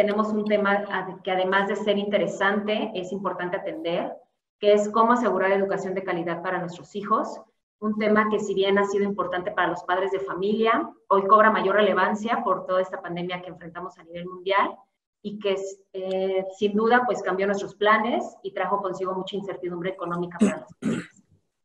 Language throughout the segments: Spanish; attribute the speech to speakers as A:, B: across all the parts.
A: tenemos un tema que además de ser interesante, es importante atender, que es cómo asegurar educación de calidad para nuestros hijos. Un tema que si bien ha sido importante para los padres de familia, hoy cobra mayor relevancia por toda esta pandemia que enfrentamos a nivel mundial y que sin duda pues cambió nuestros planes y trajo consigo mucha incertidumbre económica para las familias.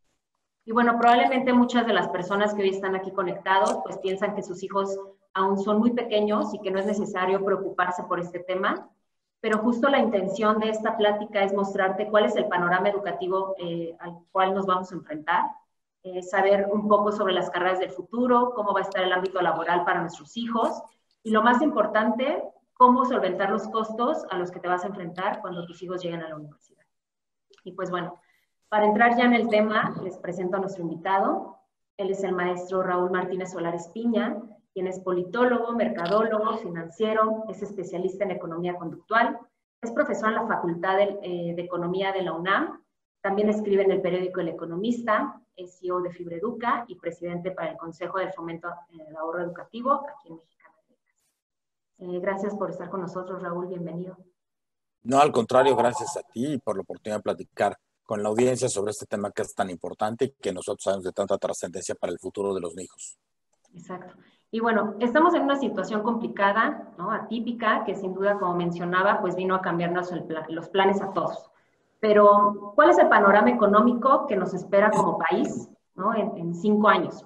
A: Y bueno, probablemente muchas de las personas que hoy están aquí conectados pues piensan que sus hijos aún son muy pequeños y que no es necesario preocuparse por este tema, pero justo la intención de esta plática es mostrarte cuál es el panorama educativo al cual nos vamos a enfrentar, saber un poco sobre las carreras del futuro, cómo va a estar el ámbito laboral para nuestros hijos y lo más importante, cómo solventar los costos a los que te vas a enfrentar cuando tus hijos lleguen a la universidad. Y pues bueno, para entrar ya en el tema, les presento a nuestro invitado. Él es el maestro Raúl Martínez Solares Piña, quien es politólogo, mercadólogo, financiero, es especialista en economía conductual, es profesor en la Facultad de Economía de la UNAM, también escribe en el periódico El Economista, es CEO de Fibreduca y presidente para el Consejo del Fomento del Ahorro Educativo aquí en Mexicana de Letras. Gracias por estar con nosotros, Raúl, bienvenido.
B: No, al contrario, gracias a ti por la oportunidad de platicar con la audiencia sobre este tema que es tan importante y que nosotros sabemos de tanta trascendencia para el futuro de los hijos.
A: Exacto. Y bueno, estamos en una situación complicada, ¿no? Atípica, que sin duda, como mencionaba, pues vino a cambiarnos los planes a todos. Pero, ¿cuál es el panorama económico que nos espera como país, ¿no? en 5 años?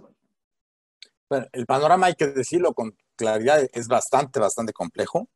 B: Bueno, el panorama, hay que decirlo con claridad, es bastante complejo.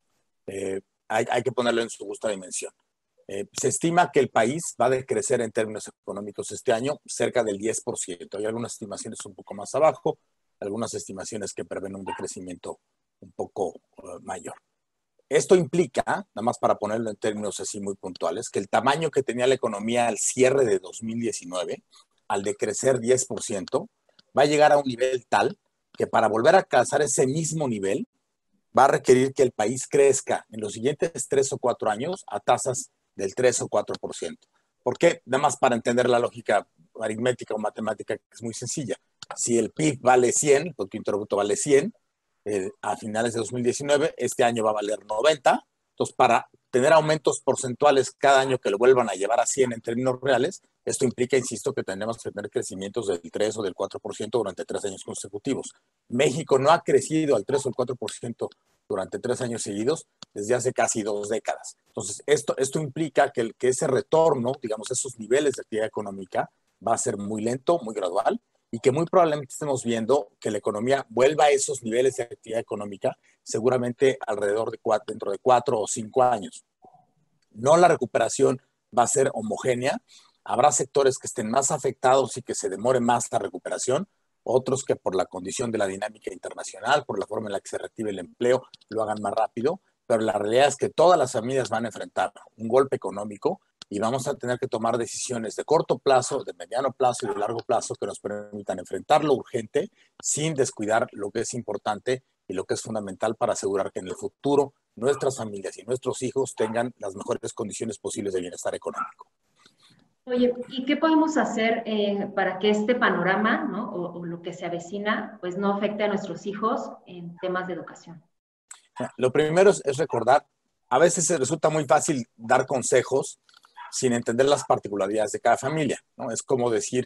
B: Hay que ponerlo en su justa dimensión. Se estima que el país va a decrecer en términos económicos este año cerca del 10%. Hay algunas estimaciones un poco más abajo, algunas estimaciones que prevén un decrecimiento un poco mayor. Esto implica, nada más para ponerlo en términos así muy puntuales, que el tamaño que tenía la economía al cierre de 2019, al decrecer 10%, va a llegar a un nivel tal que para volver a alcanzar ese mismo nivel va a requerir que el país crezca en los siguientes 3 o 4 años a tasas del 3 o 4%. ¿Por qué? Nada más para entender la lógica aritmética o matemática, que es muy sencilla. Si el PIB vale 100, el Producto Interno Bruto vale 100, a finales de 2019, este año va a valer 90. Entonces, para tener aumentos porcentuales cada año que lo vuelvan a llevar a 100 en términos reales, esto implica, insisto, que tenemos que tener crecimientos del 3 o del 4% durante 3 años consecutivos. México no ha crecido al 3 o el 4% durante 3 años seguidos desde hace casi 2 décadas. Entonces, esto implica que ese retorno, digamos, esos niveles de actividad económica, va a ser muy lento, muy gradual, y que muy probablemente estemos viendo que la economía vuelva a esos niveles de actividad económica seguramente dentro de 4 o 5 años. No, la recuperación va a ser homogénea. Habrá sectores que estén más afectados y que se demore más la recuperación, otros que por la condición de la dinámica internacional, por la forma en la que se reactive el empleo, lo hagan más rápido, pero la realidad es que todas las familias van a enfrentar un golpe económico y vamos a tener que tomar decisiones de corto plazo, de mediano plazo y de largo plazo que nos permitan enfrentar lo urgente sin descuidar lo que es importante y lo que es fundamental para asegurar que en el futuro nuestras familias y nuestros hijos tengan las mejores condiciones posibles de bienestar económico.
A: Oye, ¿y qué podemos hacer para que este panorama, ¿no? o lo que se avecina, pues no afecte a nuestros hijos en temas de educación?
B: Lo primero es recordar, a veces se resulta muy fácil dar consejos sin entender las particularidades de cada familia, ¿no? Es como decir,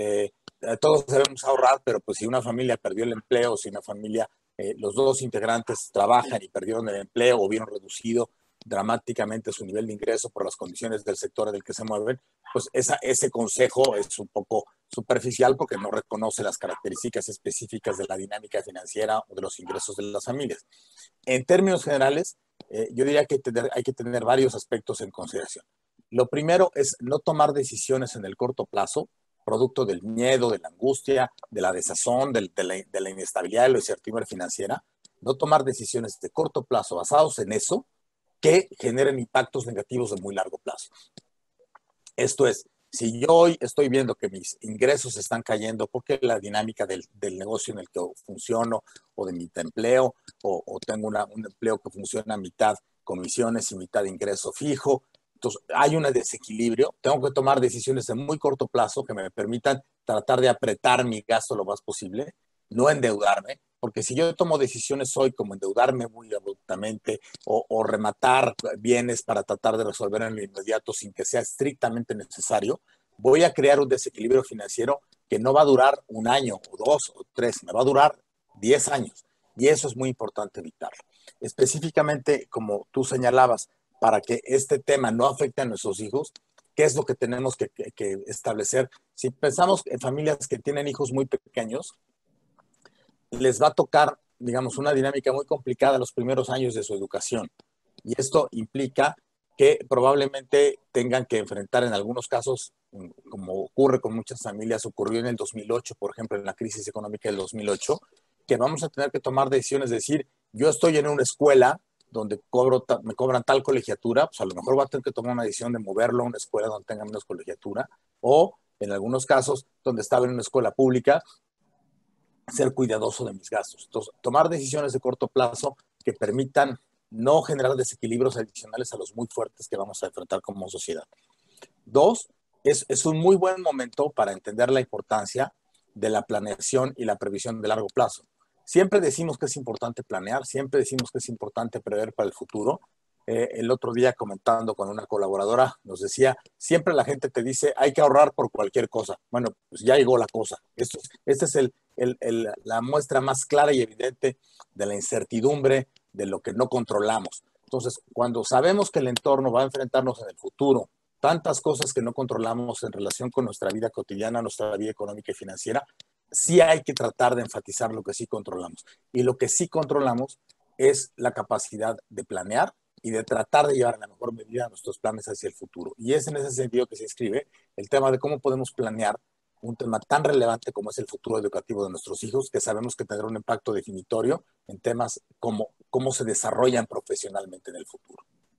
B: todos debemos ahorrar, pero pues si una familia perdió el empleo, si una familia, los dos integrantes trabajan y perdieron el empleo o vieron reducido dramáticamente su nivel de ingreso por las condiciones del sector en el que se mueven, pues ese consejo es un poco superficial porque no reconoce las características específicas de la dinámica financiera o de los ingresos de las familias. En términos generales, yo diría que hay que tener varios aspectos en consideración. Lo primero es no tomar decisiones en el corto plazo, producto del miedo, de la angustia, de la desazón, de la inestabilidad, de la incertidumbre financiera. No tomar decisiones de corto plazo basados en eso que generen impactos negativos de muy largo plazo. Esto es, si yo hoy estoy viendo que mis ingresos están cayendo porque la dinámica del negocio en el que funciono o de mi empleo o tengo un empleo que funciona a mitad comisiones y mitad ingreso fijo, entonces hay un desequilibrio, tengo que tomar decisiones de muy corto plazo que me permitan tratar de apretar mi gasto lo más posible, no endeudarme, porque si yo tomo decisiones hoy como endeudarme muy abruptamente o rematar bienes para tratar de resolver en lo inmediato sin que sea estrictamente necesario, voy a crear un desequilibrio financiero que no va a durar un año o 2 o 3, me va a durar 10 años. Y eso es muy importante evitarlo. Específicamente, como tú señalabas, para que este tema no afecte a nuestros hijos, ¿qué es lo que tenemos que establecer? Si pensamos en familias que tienen hijos muy pequeños, les va a tocar, digamos, una dinámica muy complicada los primeros años de su educación. Y esto implica que probablemente tengan que enfrentar en algunos casos, como ocurre con muchas familias, ocurrió en el 2008, por ejemplo, en la crisis económica del 2008, que vamos a tener que tomar decisiones, de decir, yo estoy en una escuela donde me cobran tal colegiatura, pues a lo mejor voy a tener que tomar una decisión de moverlo a una escuela donde tenga menos colegiatura, o en algunos casos, donde estaba en una escuela pública, ser cuidadoso de mis gastos. Entonces, tomar decisiones de corto plazo que permitan no generar desequilibrios adicionales a los muy fuertes que vamos a enfrentar como sociedad. Dos, es un muy buen momento para entender la importancia de la planeación y la previsión de largo plazo. Siempre decimos que es importante planear, siempre decimos que es importante prever para el futuro. El otro día comentando con una colaboradora nos decía, siempre la gente te dice, hay que ahorrar por cualquier cosa. Bueno, pues ya llegó la cosa. Este es la muestra más clara y evidente de la incertidumbre, de lo que no controlamos. Entonces, cuando sabemos que el entorno va a enfrentarnos en el futuro tantas cosas que no controlamos en relación con nuestra vida cotidiana, nuestra vida económica y financiera, sí hay que tratar de enfatizar lo que sí controlamos. Y lo que sí controlamos es la capacidad de planear y de tratar de llevar a la mejor medida nuestros planes hacia el futuro. Y es en ese sentido que se inscribe el tema de cómo podemos planear un tema tan relevante como es el futuro educativo de nuestros hijos, que sabemos que tendrá un impacto definitorio en temas como cómo se desarrollan profesionalmente en el futuro.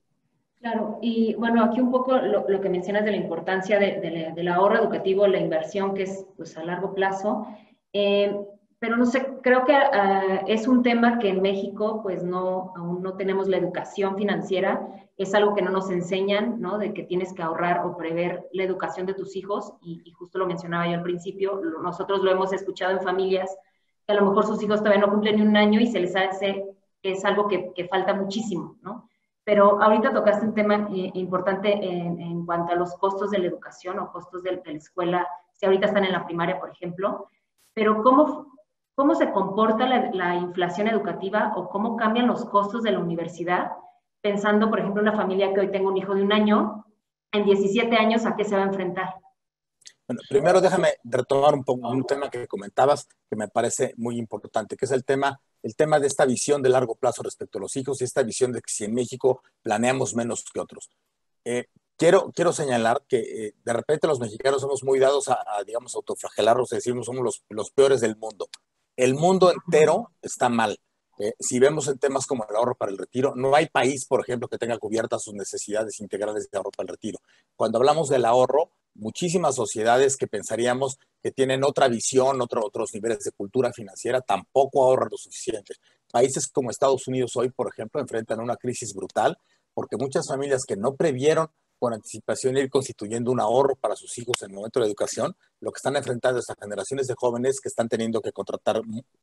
A: Claro, y bueno, aquí un poco lo que mencionas de la importancia del ahorro educativo, la inversión que es pues, a largo plazo, eh, pero no sé, creo que es un tema que en México pues no, aún no tenemos la educación financiera, es algo que no nos enseñan, ¿no? De que tienes que ahorrar o prever la educación de tus hijos, y justo lo mencionaba yo al principio, nosotros lo hemos escuchado en familias que a lo mejor sus hijos todavía no cumplen ni un año y se les hace que es algo que falta muchísimo, ¿no? Pero ahorita tocaste un tema importante en cuanto a los costos de la educación o costos de la escuela, si ahorita están en la primaria, por ejemplo, pero ¿cómo se comporta la inflación educativa o cómo cambian los costos de la universidad? Pensando, por ejemplo, en una familia que hoy tengo un hijo de un año, en 17 años, ¿a qué se va a enfrentar?
B: Bueno, primero déjame retomar un poco un tema que comentabas que me parece muy importante, que es el tema de esta visión de largo plazo respecto a los hijos y esta visión de que si en México planeamos menos que otros. Eh, quiero señalar que de repente los mexicanos somos muy dados digamos, autoflagelarnos, decimos somos los peores del mundo. El mundo entero está mal. Si vemos en temas como el ahorro para el retiro, no hay país, por ejemplo, que tenga cubiertas sus necesidades integrales de ahorro para el retiro. Cuando hablamos del ahorro, muchísimas sociedades que pensaríamos que tienen otra visión, otros niveles de cultura financiera, tampoco ahorran lo suficiente. Países como Estados Unidos hoy, por ejemplo, enfrentan una crisis brutal porque muchas familias que no previeron con anticipación ir constituyendo un ahorro para sus hijos en el momento de la educación, lo que están enfrentando es a generaciones de jóvenes que están teniendo que contratar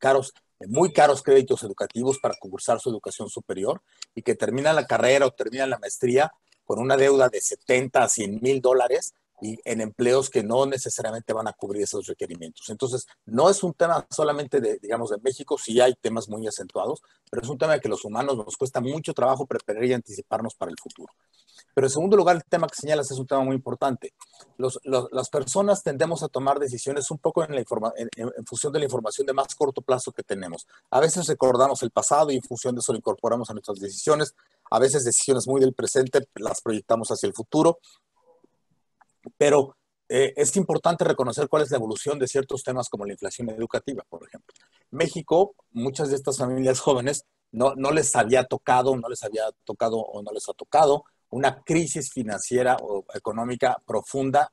B: muy caros créditos educativos para cursar su educación superior y que terminan la carrera o terminan la maestría con una deuda de 70 a 100 mil dólares y en empleos que no necesariamente van a cubrir esos requerimientos. Entonces, no es un tema solamente digamos, de México, sí hay temas muy acentuados, pero es un tema que los humanos nos cuesta mucho trabajo preparar y anticiparnos para el futuro. Pero en segundo lugar, el tema que señalas es un tema muy importante. Las personas tendemos a tomar decisiones un poco en función de la información de más corto plazo que tenemos. A veces recordamos el pasado y en función de eso lo incorporamos a nuestras decisiones. A veces decisiones muy del presente las proyectamos hacia el futuro. Pero es importante reconocer cuál es la evolución de ciertos temas como la inflación educativa, por ejemplo. México, muchas de estas familias jóvenes no les había tocado, no les había tocado o no les ha tocado una crisis financiera o económica profunda,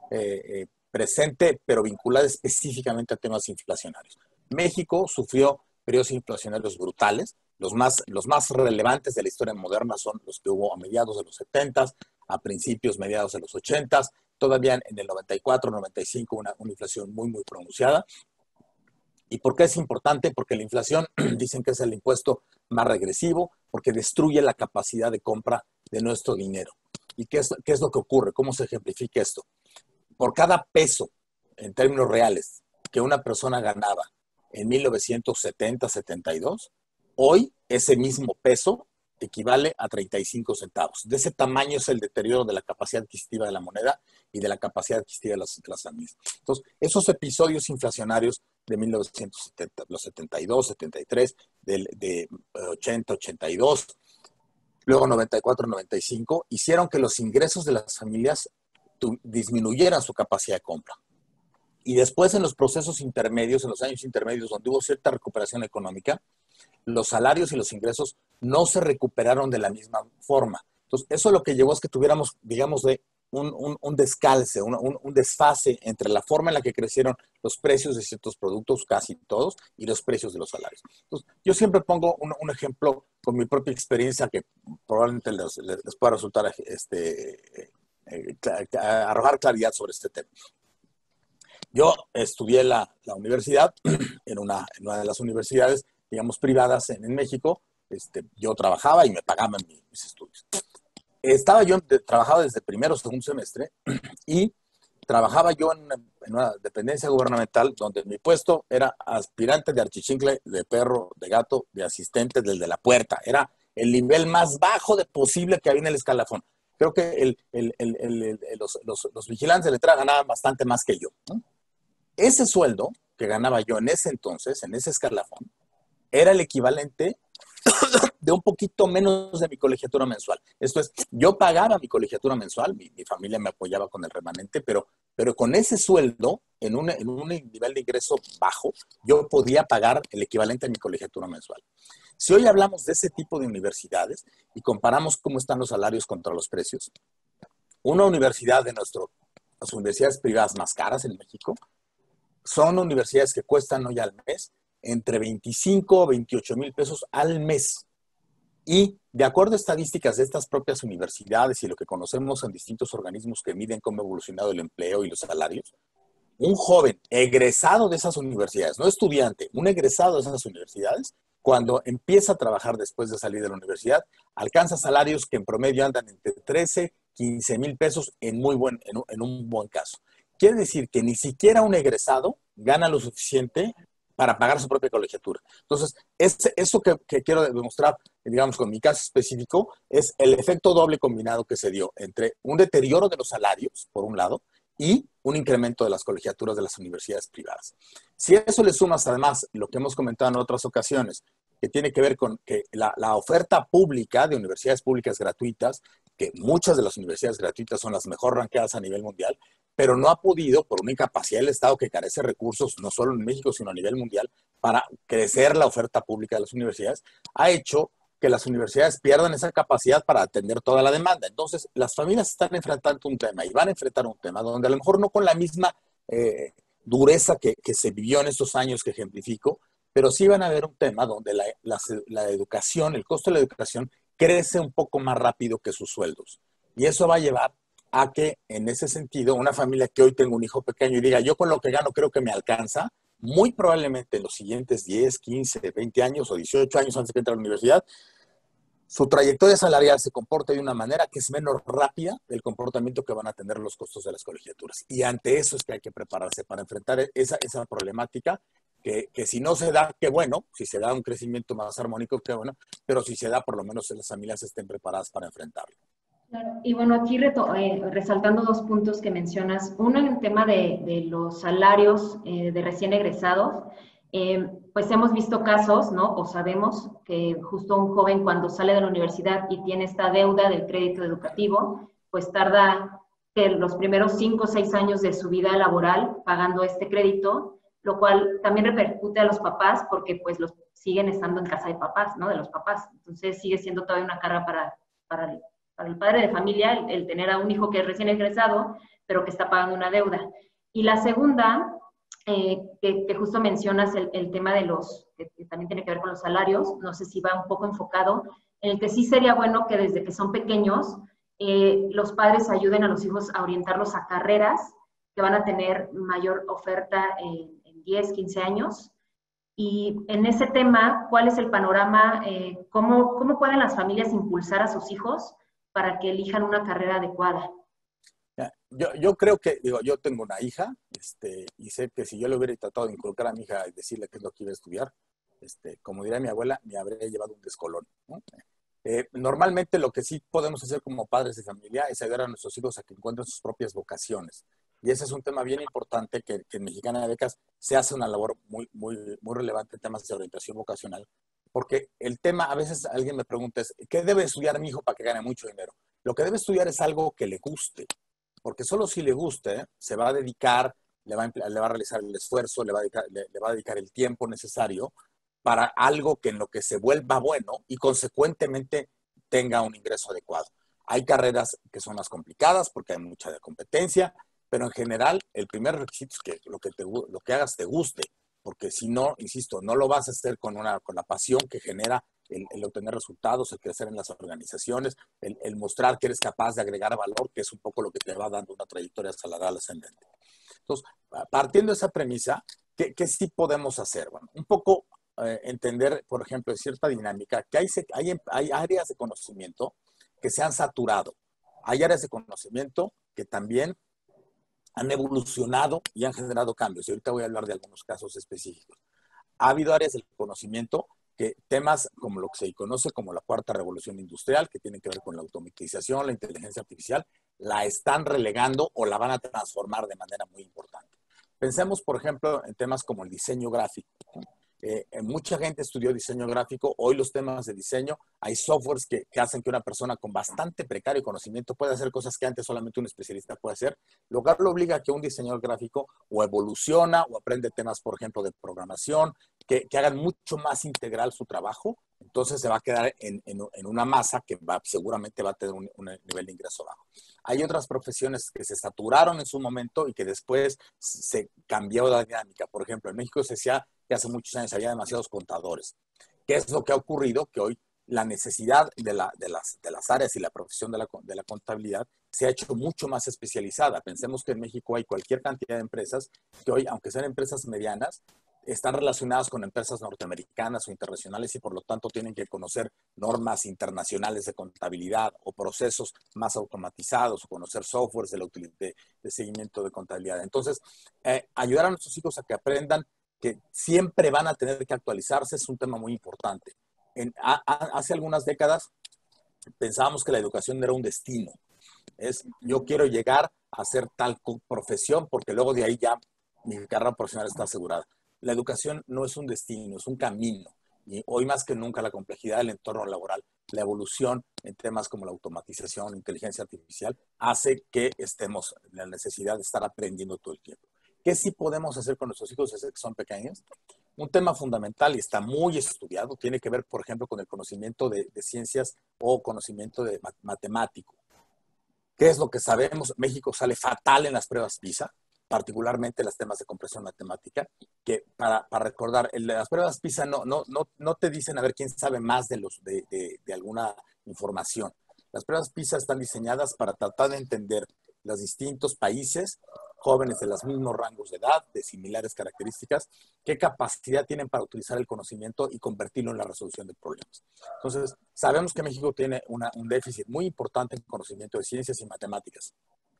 B: presente, pero vinculada específicamente a temas inflacionarios. México sufrió periodos inflacionarios brutales. Los más relevantes de la historia moderna son los que hubo a mediados de los 70, a principios, mediados de los 80, todavía en el 94, 95, una inflación muy, muy pronunciada. ¿Y por qué es importante? Porque la inflación dicen que es el impuesto más regresivo, porque destruye la capacidad de compra de nuestro dinero. ¿Y qué es lo que ocurre? ¿Cómo se ejemplifica esto? Por cada peso, en términos reales, que una persona ganaba en 1970-72, hoy ese mismo peso equivale a 35 centavos. De ese tamaño es el deterioro de la capacidad adquisitiva de la moneda y de la capacidad adquisitiva de las familias. Entonces, esos episodios inflacionarios de 1970, los 72, 73, de 80, 82, luego 94, 95, hicieron que los ingresos de las familias disminuyeran su capacidad de compra. Y después en los procesos intermedios, en los años intermedios, donde hubo cierta recuperación económica, los salarios y los ingresos no se recuperaron de la misma forma. Entonces, eso lo que llevó es que tuviéramos, digamos, un descalce, un desfase entre la forma en la que crecieron los precios de ciertos productos, casi todos, y los precios de los salarios. Entonces, yo siempre pongo un ejemplo con mi propia experiencia que probablemente les pueda resultar arrojar claridad sobre este tema. Yo estudié la universidad en una de las universidades, digamos, privadas en México. Yo trabajaba y me pagaban mis estudios. Trabajaba desde primero o segundo semestre y trabajaba yo en una dependencia gubernamental donde mi puesto era aspirante de archichincle, de perro, de gato, de asistente, del de la puerta. Era el nivel más bajo de posible que había en el escalafón. Creo que los vigilantes de la entrada ganaban bastante más que yo, ¿no? Ese sueldo que ganaba yo en ese entonces, en ese escalafón, era el equivalente de un poquito menos de mi colegiatura mensual. Esto es, yo pagaba mi colegiatura mensual, mi familia me apoyaba con el remanente, pero con ese sueldo, en un nivel de ingreso bajo, yo podía pagar el equivalente a mi colegiatura mensual. Si hoy hablamos de ese tipo de universidades y comparamos cómo están los salarios contra los precios, una universidad de las universidades privadas más caras en México, son universidades que cuestan hoy al mes entre 25 o 28 mil pesos al mes. Y de acuerdo a estadísticas de estas propias universidades y lo que conocemos en distintos organismos que miden cómo ha evolucionado el empleo y los salarios, un joven egresado de esas universidades, no estudiante, un egresado de esas universidades, cuando empieza a trabajar después de salir de la universidad, alcanza salarios que en promedio andan entre 13, 15 mil pesos en un buen caso. Quiere decir que ni siquiera un egresado gana lo suficiente para pagar su propia colegiatura. Entonces, eso que quiero demostrar, digamos, con mi caso específico, es el efecto doble combinado que se dio entre un deterioro de los salarios, por un lado, y un incremento de las colegiaturas de las universidades privadas. Si a eso le sumas, además, lo que hemos comentado en otras ocasiones, que tiene que ver con que la oferta pública de universidades públicas gratuitas, que muchas de las universidades gratuitas son las mejor ranqueadas a nivel mundial, pero no ha podido, por una incapacidad del Estado que carece de recursos, no solo en México, sino a nivel mundial, para crecer la oferta pública de las universidades, ha hecho que las universidades pierdan esa capacidad para atender toda la demanda. Entonces, las familias están enfrentando un tema y van a enfrentar un tema donde a lo mejor no con la misma dureza que se vivió en estos años que ejemplifico, pero sí van a haber un tema donde la educación, el costo de la educación crece un poco más rápido que sus sueldos. Y eso va a llevar a que, en ese sentido, una familia que hoy tengo un hijo pequeño y diga, yo con lo que gano creo que me alcanza, muy probablemente en los siguientes 10, 15, 20 años o 18 años antes de que entre a la universidad, su trayectoria salarial se comporte de una manera que es menos rápida del comportamiento que van a tener los costos de las colegiaturas. Y ante eso es que hay que prepararse para enfrentar esa problemática que si no se da, qué bueno, si se da un crecimiento más armónico, qué bueno, pero si se da, por lo menos las familias estén preparadas para enfrentarlo.
A: Claro. Y bueno, aquí resaltando dos puntos que mencionas. Uno, en el tema de los salarios de recién egresados, pues hemos visto casos, ¿no? O sabemos que justo un joven cuando sale de la universidad y tiene esta deuda del crédito educativo, pues tarda que los primeros 5 o 6 años de su vida laboral pagando este crédito, lo cual también repercute a los papás porque pues los siguen estando en casa de papás, ¿no? De los papás. Entonces sigue siendo todavía una carga para el padre de familia el tener a un hijo que es recién egresado, pero que está pagando una deuda. Y la segunda, que justo mencionas el tema de que también tiene que ver con los salarios, no sé si va un poco enfocado, en el que sí sería bueno que desde que son pequeños, los padres ayuden a los hijos a orientarlos a carreras que van a tener mayor oferta en 10, 15 años, Y en ese tema, ¿cuál es el panorama? ¿Cómo pueden las familias impulsar a sus hijos para que elijan una carrera adecuada?
B: Yo creo que, digo, yo tengo una hija, y sé que si yo le hubiera tratado de inculcar a mi hija y decirle qué es lo que iba a estudiar, como diría mi abuela, me habría llevado un descolón, ¿no? Normalmente lo que sí podemos hacer como padres de familia es ayudar a nuestros hijos a que encuentren sus propias vocaciones. Y ese es un tema bien importante que en Mexicana de Becas se hace una labor muy relevante en temas de orientación vocacional. Porque el tema, a veces alguien me pregunta, es, ¿qué debe estudiar mi hijo para que gane mucho dinero? Lo que debe estudiar es algo que le guste, porque solo si le guste, se va a dedicar, le va a realizar el esfuerzo, le va a dedicar el tiempo necesario para algo que en lo que se vuelva bueno y consecuentemente tenga un ingreso adecuado. Hay carreras que son más complicadas porque hay mucha competencia, pero en general el primer requisito es que lo que hagas te guste, porque si no, insisto, no lo vas a hacer con la pasión que genera el obtener resultados, el crecer en las organizaciones, el mostrar que eres capaz de agregar valor, que es un poco lo que te va dando una trayectoria salarial ascendente. Entonces, partiendo de esa premisa, ¿qué sí podemos hacer? Bueno, un poco entender, por ejemplo, en cierta dinámica, que hay áreas de conocimiento que se han saturado. Hay áreas de conocimiento que también han evolucionado y han generado cambios. Y ahorita voy a hablar de algunos casos específicos. Ha habido áreas del conocimiento que temas como lo que se conoce como la cuarta revolución industrial, que tienen que ver con la automatización, la inteligencia artificial, la están relegando o la van a transformar de manera muy importante. Pensemos, por ejemplo, en temas como el diseño gráfico. Mucha gente estudió diseño gráfico. Hoy los temas de diseño, hay softwares que hacen que una persona con bastante precario conocimiento pueda hacer cosas que antes solamente un especialista puede hacer, lo cual lo obliga a que un diseñador gráfico o evoluciona o aprende temas, por ejemplo, de programación, que hagan mucho más integral su trabajo. Entonces se va a quedar en una masa que seguramente va a tener un nivel de ingreso bajo. Hay otras profesiones que se saturaron en su momento y que después se cambió la dinámica. Por ejemplo, en México se decía que hace muchos años había demasiados contadores. ¿Qué es lo que ha ocurrido? Que hoy la necesidad de las áreas y la profesión de la contabilidad se ha hecho mucho más especializada. Pensemos que en México hay cualquier cantidad de empresas que hoy, aunque sean empresas medianas, están relacionadas con empresas norteamericanas o internacionales y por lo tanto tienen que conocer normas internacionales de contabilidad o procesos más automatizados o conocer softwares de seguimiento de contabilidad. Entonces, ayudar a nuestros hijos a que aprendan que siempre van a tener que actualizarse es un tema muy importante. Hace algunas décadas pensábamos que la educación era un destino. Yo quiero llegar a hacer tal profesión porque luego de ahí ya mi carrera profesional está asegurada. La educación no es un destino, es un camino. Y hoy más que nunca la complejidad del entorno laboral, la evolución en temas como la automatización, la inteligencia artificial, hace que estemos en la necesidad de estar aprendiendo todo el tiempo. ¿Qué sí podemos hacer con nuestros hijos desde que son pequeños? Un tema fundamental y está muy estudiado, tiene que ver, por ejemplo, con el conocimiento de ciencias o conocimiento de matemático. ¿Qué es lo que sabemos? México sale fatal en las pruebas PISA, particularmente en los temas de comprensión matemática, que para recordar, las pruebas PISA no te dicen a ver quién sabe más de alguna información. Las pruebas PISA están diseñadas para tratar de entender los distintos países, jóvenes de los mismos rangos de edad, de similares características, qué capacidad tienen para utilizar el conocimiento y convertirlo en la resolución de problemas. Entonces, sabemos que México tiene un déficit muy importante en conocimiento de ciencias y matemáticas.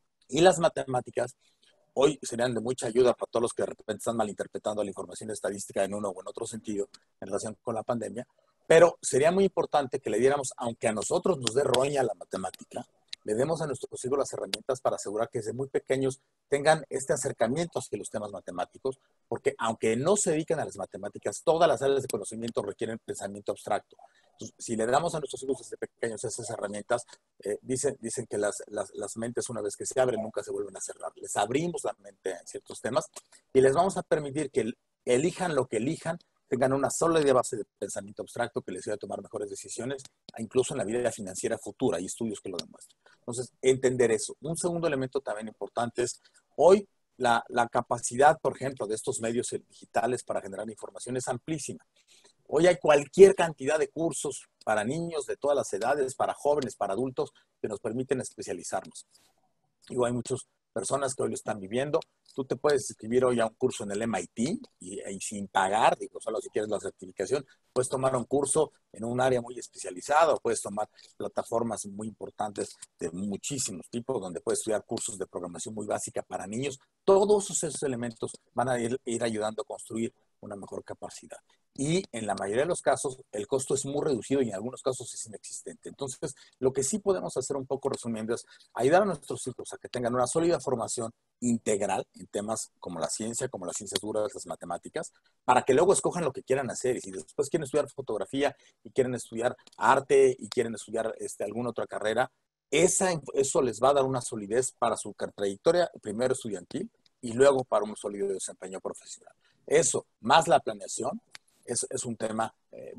B: Y las matemáticas hoy serían de mucha ayuda para todos los que de repente están malinterpretando la información estadística en uno o en otro sentido en relación con la pandemia, pero sería muy importante que le diéramos, aunque a nosotros nos dé roña la matemática, le demos a nuestros hijos las herramientas para asegurar que desde muy pequeños tengan este acercamiento hacia los temas matemáticos, porque aunque no se dediquen a las matemáticas, todas las áreas de conocimiento requieren pensamiento abstracto. Entonces, si le damos a nuestros hijos desde pequeños esas herramientas, dicen que las mentes una vez que se abren nunca se vuelven a cerrar. Les abrimos la mente en ciertos temas y les vamos a permitir que elijan lo que elijan, tengan una sólida base de pensamiento abstracto que les ayude a tomar mejores decisiones, incluso en la vida financiera futura. Hay estudios que lo demuestran. Entonces, entender eso. Un segundo elemento también importante es hoy la capacidad, por ejemplo, de estos medios digitales para generar información es amplísima. Hoy hay cualquier cantidad de cursos para niños de todas las edades, para jóvenes, para adultos, que nos permiten especializarnos. Hay muchos personas que hoy lo están viviendo. Tú te puedes inscribir hoy a un curso en el MIT y sin pagar, digo, solo si quieres la certificación, puedes tomar un curso en un área muy especializada o puedes tomar plataformas muy importantes de muchísimos tipos donde puedes estudiar cursos de programación muy básica para niños. Todos esos elementos van a ir ayudando a construir una mejor capacidad. Y en la mayoría de los casos el costo es muy reducido y en algunos casos es inexistente. Entonces, lo que sí podemos hacer un poco resumiendo es ayudar a nuestros hijos a que tengan una sólida formación integral en temas como la ciencia, como las ciencias duras, las matemáticas, para que luego escojan lo que quieran hacer. Y si después quieren estudiar fotografía y quieren estudiar arte y quieren estudiar alguna otra carrera, eso les va a dar una solidez para su trayectoria, primero estudiantil y luego para un sólido desempeño profesional. Eso, más la planeación, es un tema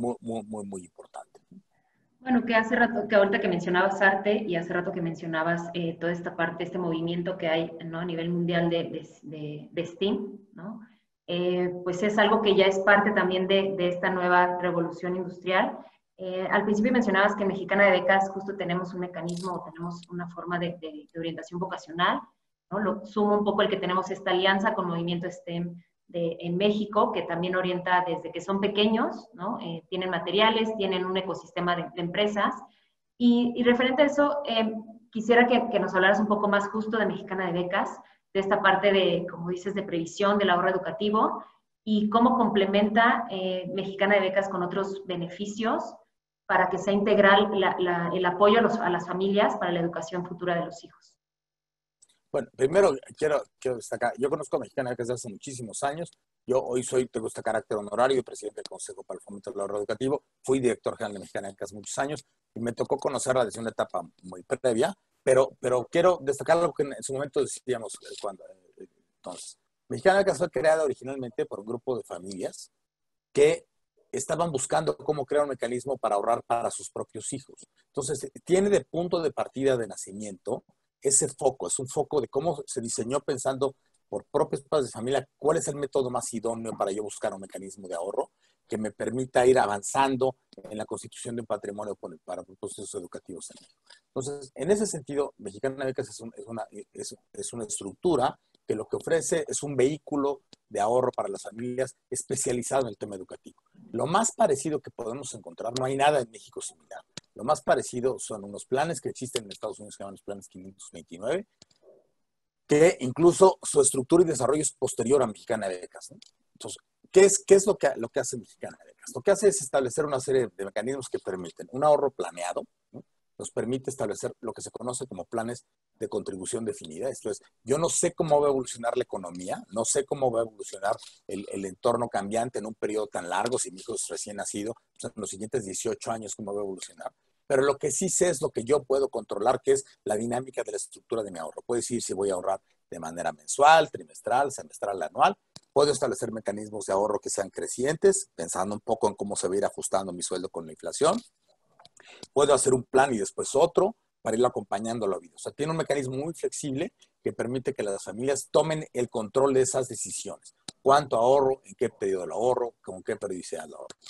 B: muy importante.
A: Bueno, que hace rato, que ahorita que mencionabas arte y hace rato que mencionabas toda esta parte, este movimiento que hay, ¿no?, a nivel mundial de STEAM, ¿no? Pues es algo que ya es parte también de esta nueva revolución industrial. Al principio mencionabas que en Mexicana de Becas justo tenemos un mecanismo, tenemos una forma de orientación vocacional, ¿no? Lo sumo un poco el que tenemos esta alianza con Movimiento STEM en México, que también orienta desde que son pequeños, ¿no? Tienen materiales, tienen un ecosistema de empresas. Y referente a eso, quisiera que nos hablaras un poco más justo de Mexicana de Becas, de esta parte de, como dices, de previsión del ahorro educativo y cómo complementa Mexicana de Becas con otros beneficios para que sea integral el apoyo a las familias para la educación futura de los hijos.
B: Bueno, primero quiero destacar, yo conozco a Mexicana de Becas desde hace muchísimos años. Yo hoy tengo este carácter honorario, presidente del Consejo para el Fomento del Ahorro Educativo. Fui director general de Mexicana de Becas muchos años y me tocó conocerla desde una etapa muy previa, pero quiero destacar lo que en su momento decíamos entonces. Mexicana de Becas fue creada originalmente por un grupo de familias que estaban buscando cómo crear un mecanismo para ahorrar para sus propios hijos. Entonces, tiene de punto de partida de nacimiento ese foco, es un foco de cómo se diseñó pensando por propios padres de familia cuál es el método más idóneo para yo buscar un mecanismo de ahorro que me permita ir avanzando en la constitución de un patrimonio para procesos educativos en México. Entonces, en ese sentido, Mexicana de Becas es una estructura que lo que ofrece es un vehículo de ahorro para las familias especializado en el tema educativo. Lo más parecido que podemos encontrar, no hay nada en México similar. Lo más parecido son unos planes que existen en Estados Unidos que se llaman los planes 529, que incluso su estructura y desarrollo es posterior a Mexicana de Becas, ¿no? Entonces, ¿qué es lo que hace Mexicana de Becas? Lo que hace es establecer una serie de mecanismos que permiten un ahorro planeado, ¿no? Nos permite establecer lo que se conoce como planes de contribución definida. Esto es, yo no sé cómo va a evolucionar la economía, no sé cómo va a evolucionar el entorno cambiante en un periodo tan largo, si mi hijo es recién nacido, o sea, en los siguientes 18 años, cómo va a evolucionar. Pero lo que sí sé es lo que yo puedo controlar, que es la dinámica de la estructura de mi ahorro. Puedo decir si voy a ahorrar de manera mensual, trimestral, semestral, anual. Puedo establecer mecanismos de ahorro que sean crecientes, pensando un poco en cómo se va a ir ajustando mi sueldo con la inflación. Puedo hacer un plan y después otro para irlo acompañando a la vida. O sea, tiene un mecanismo muy flexible que permite que las familias tomen el control de esas decisiones. ¿Cuánto ahorro? ¿En qué periodo lo ahorro? ¿Con qué periodicidad lo ahorro?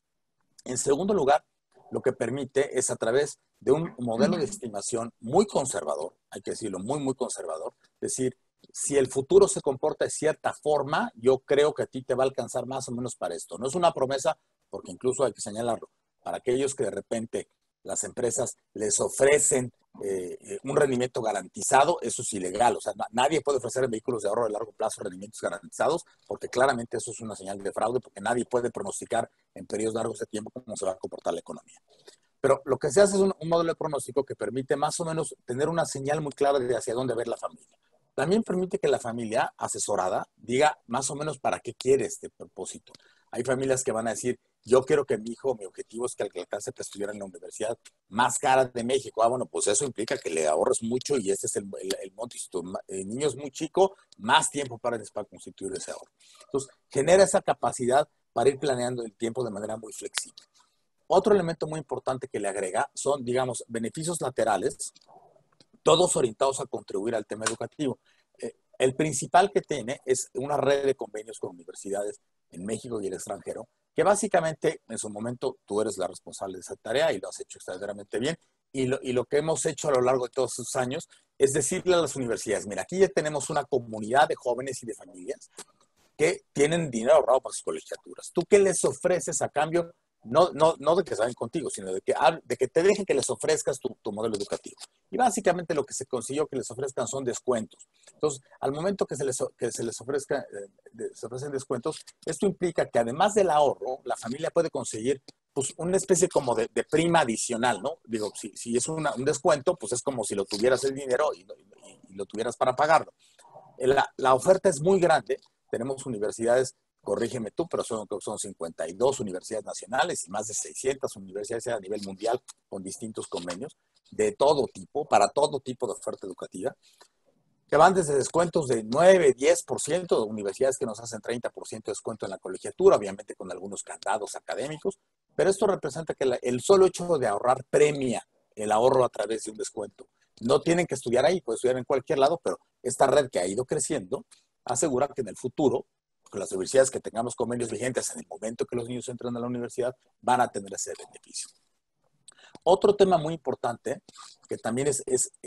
B: En segundo lugar, lo que permite es a través de un modelo de estimación muy conservador, hay que decirlo, muy conservador, es decir, si el futuro se comporta de cierta forma, yo creo que a ti te va a alcanzar más o menos para esto. No es una promesa, porque incluso hay que señalarlo, para aquellos que de repente las empresas les ofrecen un rendimiento garantizado, eso es ilegal. O sea, nadie puede ofrecer en vehículos de ahorro de largo plazo rendimientos garantizados, porque claramente eso es una señal de fraude, porque nadie puede pronosticar en periodos largos de tiempo cómo se va a comportar la economía. Pero lo que se hace es un modelo de pronóstico que permite más o menos tener una señal muy clara de hacia dónde ver la familia. También permite que la familia asesorada diga más o menos para qué quiere este propósito. Hay familias que van a decir, yo quiero que mi hijo, mi objetivo es que alcance para estudiar en la universidad más cara de México. Bueno, pues eso implica que le ahorres mucho y este es el monto. Si tu niño es muy chico, más tiempo para constituir ese ahorro. Entonces, genera esa capacidad para ir planeando el tiempo de manera muy flexible. Otro elemento muy importante que le agrega son, digamos, beneficios laterales, todos orientados a contribuir al tema educativo. El principal que tiene es una red de convenios con universidades en México y el extranjero, que básicamente en su momento tú eres la responsable de esa tarea y lo has hecho extraordinariamente bien, y lo que hemos hecho a lo largo de todos esos años es decirle a las universidades, mira, aquí ya tenemos una comunidad de jóvenes y de familias que tienen dinero ahorrado para sus colegiaturas. ¿Tú qué les ofreces a cambio? No de que salgan contigo, sino de que te dejen que les ofrezcas tu modelo educativo. Y básicamente lo que se consiguió que les ofrezcan son descuentos. Entonces, al momento que se les ofrezca, se ofrecen descuentos, esto implica que además del ahorro, la familia puede conseguir pues, una especie como de prima adicional, ¿no? Digo, si es un descuento, pues es como si lo tuvieras el dinero y lo tuvieras para pagarlo. La oferta es muy grande. Tenemos universidades, corrígeme tú, pero creo que son 52 universidades nacionales y más de 600 universidades a nivel mundial con distintos convenios de todo tipo, para todo tipo de oferta educativa, que van desde descuentos de 9, 10%, universidades que nos hacen 30% de descuento en la colegiatura, obviamente con algunos candados académicos, pero esto representa que el solo hecho de ahorrar premia el ahorro a través de un descuento. No tienen que estudiar ahí, pueden estudiar en cualquier lado, pero esta red que ha ido creciendo asegura que en el futuro, con las universidades que tengamos convenios vigentes en el momento que los niños entran a la universidad, van a tener ese beneficio. Otro tema muy importante, que también es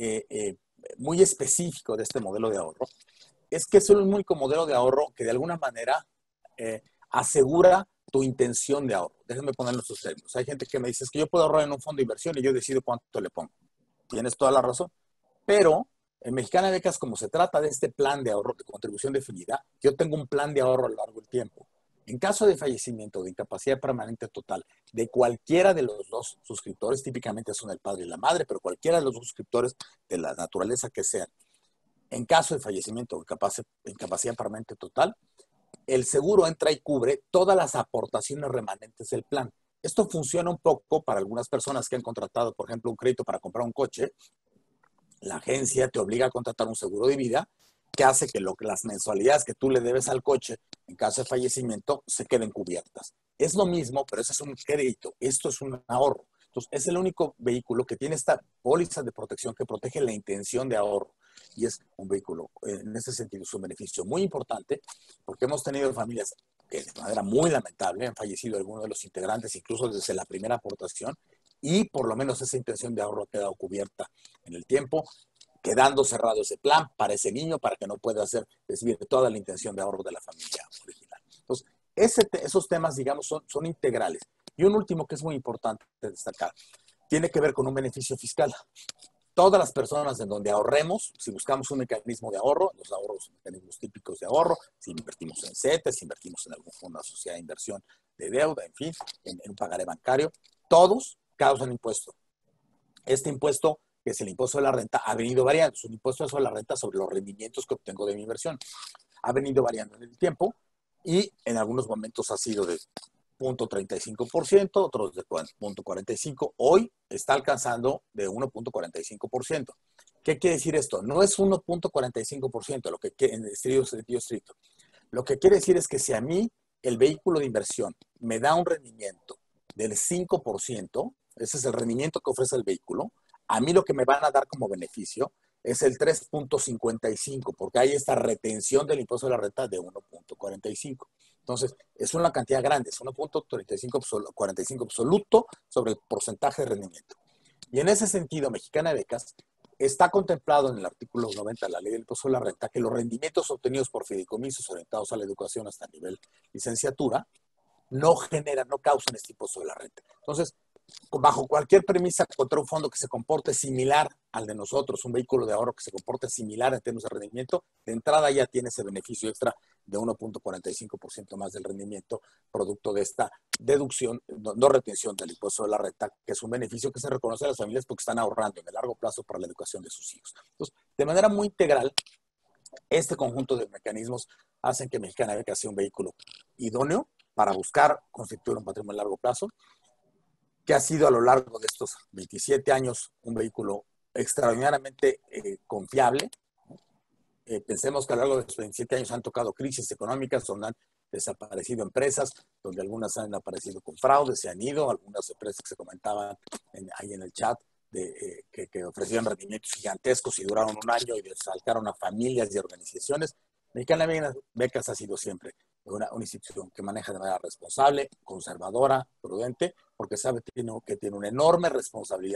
B: muy específico de este modelo de ahorro, es que es un único modelo de ahorro que de alguna manera asegura tu intención de ahorro. Déjenme ponerlo en sus términos. Hay gente que me dice, es que yo puedo ahorrar en un fondo de inversión y yo decido cuánto le pongo. Tienes toda la razón. Pero en Mexicana de Becas, como se trata de este plan de ahorro de contribución definida, yo tengo un plan de ahorro a lo largo del tiempo. En caso de fallecimiento o de incapacidad permanente total de cualquiera de los dos suscriptores, típicamente son el padre y la madre, pero cualquiera de los dos suscriptores de la naturaleza que sean, en caso de fallecimiento o incapacidad permanente total, el seguro entra y cubre todas las aportaciones remanentes del plan. Esto funciona un poco para algunas personas que han contratado, por ejemplo, un crédito para comprar un coche. La agencia te obliga a contratar un seguro de vida que hace que las mensualidades que tú le debes al coche en caso de fallecimiento se queden cubiertas. Es lo mismo, pero ese es un crédito. Esto es un ahorro. Entonces, es el único vehículo que tiene esta póliza de protección que protege la intención de ahorro. Y es un vehículo, en ese sentido, es un beneficio muy importante porque hemos tenido familias que de manera muy lamentable han fallecido algunos de los integrantes, incluso desde la primera aportación, y por lo menos esa intención de ahorro ha quedado cubierta en el tiempo, quedando cerrado ese plan para ese niño, para que no pueda recibir toda la intención de ahorro de la familia original. Entonces, esos temas, digamos, son integrales. Y un último que es muy importante destacar, tiene que ver con un beneficio fiscal. Todas las personas en donde ahorremos, si buscamos un mecanismo de ahorro, los ahorros son mecanismos típicos de ahorro, si invertimos en CETES, si invertimos en algún fondo de sociedad de inversión de deuda, en fin, en un pagaré bancario, todos causan impuesto. Este impuesto, que es el impuesto de la renta, ha venido variando. Es un impuesto sobre la renta sobre los rendimientos que obtengo de mi inversión. Ha venido variando en el tiempo y en algunos momentos ha sido de 0.35%, otros de 0.45%. Hoy está alcanzando de 1.45%. ¿Qué quiere decir esto? No es 1.45%, lo que en sentido estricto. Lo que quiere decir es que si a mí el vehículo de inversión me da un rendimiento del 5%, ese es el rendimiento que ofrece el vehículo, a mí lo que me van a dar como beneficio es el 3.55, porque hay esta retención del impuesto de la renta de 1.45. Entonces, es una cantidad grande, es 1.45 absoluto sobre el porcentaje de rendimiento. Y en ese sentido, Mexicana de Becas está contemplado en el artículo 90 de la Ley del Impuesto de la Renta que los rendimientos obtenidos por fideicomisos orientados a la educación hasta nivel licenciatura no generan, no causan este impuesto de la renta. Entonces, bajo cualquier premisa, encontrar un fondo que se comporte similar al de nosotros, un vehículo de ahorro que se comporte similar en términos de rendimiento, de entrada ya tiene ese beneficio extra de 1.45% más del rendimiento, producto de esta deducción, no retención del impuesto de la renta, que es un beneficio que se reconoce a las familias porque están ahorrando en el largo plazo para la educación de sus hijos. Entonces, de manera muy integral, este conjunto de mecanismos hacen que Mexicana de Becas sea un vehículo idóneo para buscar constituir un patrimonio a largo plazo, que ha sido a lo largo de estos 27 años un vehículo extraordinariamente confiable. Pensemos que a lo largo de estos 27 años han tocado crisis económicas donde han desaparecido empresas, donde algunas han aparecido con fraude, se han ido, algunas empresas que se comentaban ahí en el chat que ofrecían rendimientos gigantescos y duraron un año y desalcaron a familias y organizaciones. Mexicana Becas ha sido siempre una institución que maneja de manera responsable, conservadora, prudente, porque sabe que tiene una enorme responsabilidad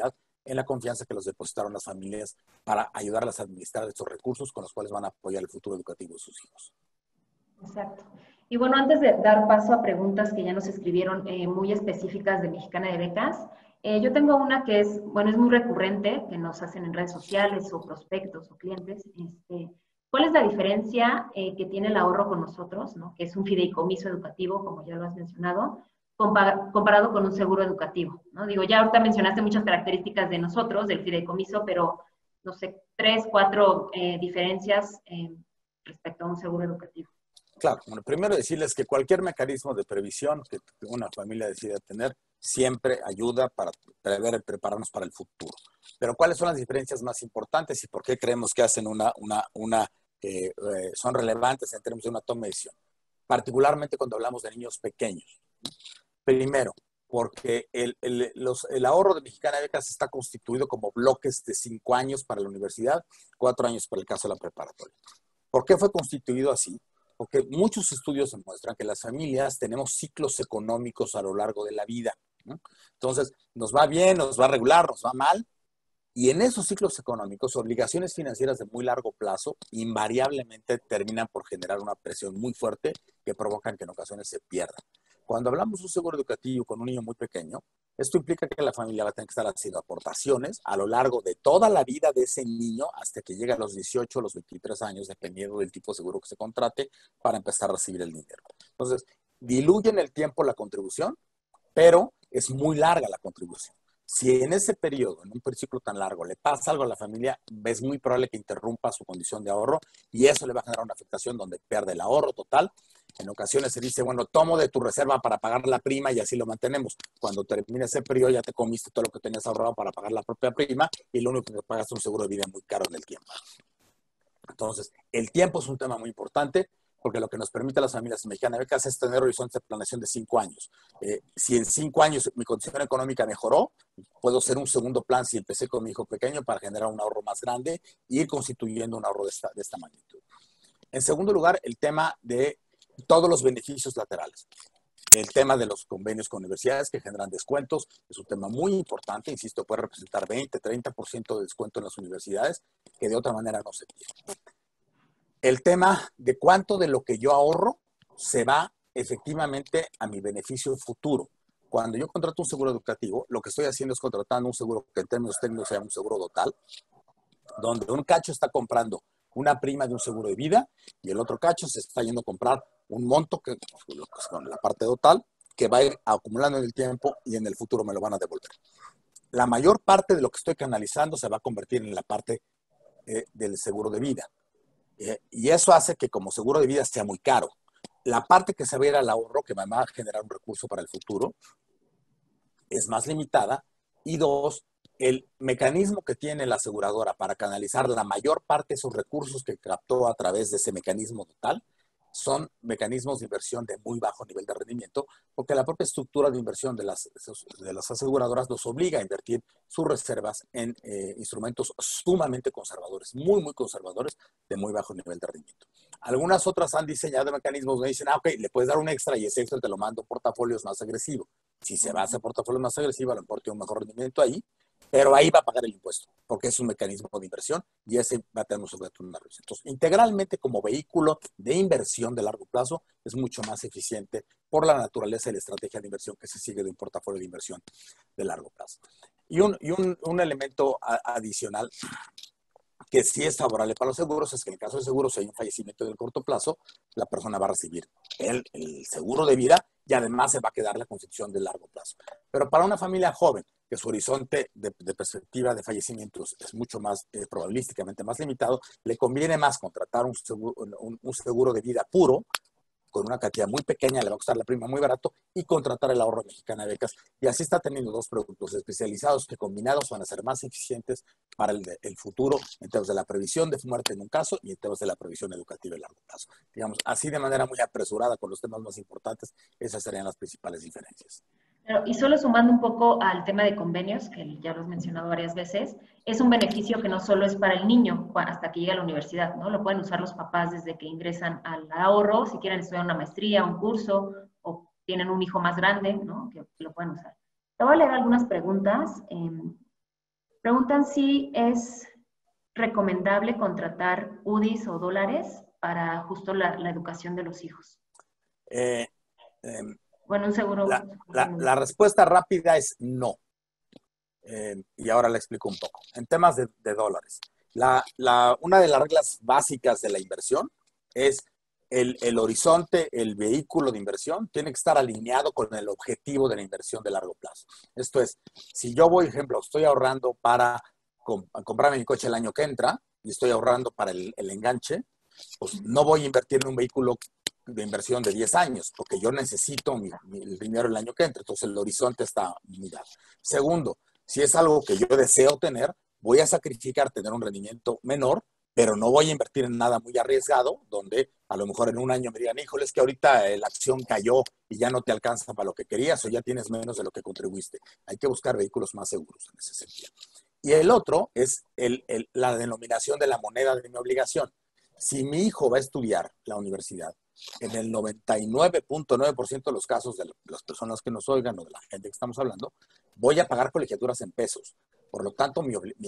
B: en la confianza que los depositaron las familias para ayudarlas a administrar estos recursos con los cuales van a apoyar el futuro educativo de sus hijos.
A: Exacto. Y bueno, antes de dar paso a preguntas que ya nos escribieron muy específicas de Mexicana de Becas, yo tengo una que es, bueno, es muy recurrente, que nos hacen en redes sociales o prospectos o clientes. ¿Cuál es la diferencia que tiene el ahorro con nosotros, ¿no? Que es un fideicomiso educativo, como ya lo has mencionado, comparado con un seguro educativo, ¿no? Digo, ya ahorita mencionaste muchas características de nosotros, del fideicomiso, pero no sé, 3, 4 diferencias respecto a un seguro educativo.
B: Claro, bueno, primero decirles que cualquier mecanismo de previsión que una familia decida tener siempre ayuda para prever y prepararnos para el futuro. Pero ¿cuáles son las diferencias más importantes y por qué creemos que hacen son relevantes en términos de una toma de decisión? Particularmente cuando hablamos de niños pequeños. Primero, porque el ahorro de Mexicana de Becas está constituido como bloques de 5 años para la universidad, 4 años para el caso de la preparatoria. ¿Por qué fue constituido así? Porque muchos estudios demuestran que las familias tenemos ciclos económicos a lo largo de la vida, ¿no? Entonces, nos va bien, nos va regular, nos va mal, y en esos ciclos económicos, obligaciones financieras de muy largo plazo invariablemente terminan por generar una presión muy fuerte que provocan que en ocasiones se pierdan. Cuando hablamos de un seguro educativo con un niño muy pequeño, esto implica que la familia va a tener que estar haciendo aportaciones a lo largo de toda la vida de ese niño hasta que llegue a los 18 o los 23 años, dependiendo del tipo de seguro que se contrate, para empezar a recibir el dinero. Entonces, diluye en el tiempo la contribución, pero es muy larga la contribución. Si en ese periodo, en un ciclo tan largo, le pasa algo a la familia, es muy probable que interrumpa su condición de ahorro y eso le va a generar una afectación donde pierde el ahorro total. En ocasiones se dice, bueno, tomo de tu reserva para pagar la prima y así lo mantenemos. Cuando termine ese periodo ya te comiste todo lo que tenías ahorrado para pagar la propia prima y lo único que pagas es un seguro de vida muy caro en el tiempo. Entonces, el tiempo es un tema muy importante porque lo que nos permite a las familias mexicanas de becas es tener horizontes de planeación de 5 años. Si en 5 años mi condición económica mejoró, puedo hacer un segundo plan si empecé con mi hijo pequeño para generar un ahorro más grande y ir constituyendo un ahorro de esta magnitud. En segundo lugar, el tema de todos los beneficios laterales. El tema de los convenios con universidades que generan descuentos es un tema muy importante, insisto, puede representar 20, 30% de descuento en las universidades que de otra manera no se tiene. El tema de cuánto de lo que yo ahorro se va efectivamente a mi beneficio futuro. Cuando yo contrato un seguro educativo, lo que estoy haciendo es contratando un seguro que en términos técnicos se llama un seguro total, donde un cacho está comprando una prima de un seguro de vida y el otro cacho se está yendo a comprar un monto que con la parte total que va a ir acumulando en el tiempo y en el futuro me lo van a devolver. La mayor parte de lo que estoy canalizando se va a convertir en la parte del seguro de vida. Y eso hace que como seguro de vida sea muy caro. La parte que se va a ir al ahorro, que me va a generar un recurso para el futuro, es más limitada. Y dos, el mecanismo que tiene la aseguradora para canalizar la mayor parte de esos recursos que captó a través de ese mecanismo total son mecanismos de inversión de muy bajo nivel de rendimiento, porque la propia estructura de inversión de las aseguradoras nos obliga a invertir sus reservas en instrumentos sumamente conservadores, muy, muy conservadores, de muy bajo nivel de rendimiento. Algunas otras han diseñado mecanismos donde dicen, ok, le puedes dar un extra y ese extra te lo mando portafolios más agresivos. Si se va a hacer portafolio más agresivo, a lo mejor tiene un mejor rendimiento ahí, pero ahí va a pagar el impuesto, porque es un mecanismo de inversión y ese va a tener una reducción. Entonces, integralmente como vehículo de inversión de largo plazo, es mucho más eficiente por la naturaleza y la estrategia de inversión que se sigue de un portafolio de inversión de largo plazo. Y un elemento adicional que sí es favorable para los seguros es que en el caso de seguros, si hay un fallecimiento del corto plazo, la persona va a recibir el seguro de vida y además se va a quedar la constitución de largo plazo. Pero para una familia joven, que su horizonte de perspectiva de fallecimientos es mucho más probabilísticamente más limitado, le conviene más contratar un seguro de vida puro, con una cantidad muy pequeña, le va a costar la prima muy barato, y contratar el ahorro Mexicana de Becas. Y así está teniendo dos productos especializados que combinados van a ser más eficientes para el futuro en términos de la previsión de muerte en un caso y en términos de la previsión educativa en largo plazo. Digamos, así de manera muy apresurada con los temas más importantes, esas serían las principales diferencias.
A: Y solo sumando un poco al tema de convenios, que ya lo has mencionado varias veces, es un beneficio que no solo es para el niño hasta que llega a la universidad, ¿no? Lo pueden usar los papás desde que ingresan al ahorro, si quieren estudiar una maestría, un curso, o tienen un hijo más grande, ¿no? Que lo pueden usar. Te voy a leer algunas preguntas. Preguntan si es recomendable contratar UDIs o dólares para justo la educación de los hijos.
B: Eh, eh,
A: Bueno, un seguro.
B: la respuesta rápida es no. Y ahora le explico un poco. En temas de dólares, una de las reglas básicas de la inversión es el horizonte, el vehículo de inversión, tiene que estar alineado con el objetivo de la inversión de largo plazo. Esto es, si yo voy, por ejemplo, estoy ahorrando para comprarme mi coche el año que entra y estoy ahorrando para el enganche, pues no voy a invertir en un vehículo de inversión de 10 años, porque yo necesito el dinero el año que entra, entonces el horizonte está mirado. Segundo, si es algo que yo deseo tener, voy a sacrificar tener un rendimiento menor, pero no voy a invertir en nada muy arriesgado, donde a lo mejor en un año me digan, híjole, es que ahorita la acción cayó y ya no te alcanza para lo que querías o ya tienes menos de lo que contribuiste. Hay que buscar vehículos más seguros en ese sentido. Y el otro es la denominación de la moneda de mi obligación. Si mi hijo va a estudiar la universidad, en el 99.9% de los casos de las personas que nos oigan o de la gente que estamos hablando, voy a pagar colegiaturas en pesos. Por lo tanto,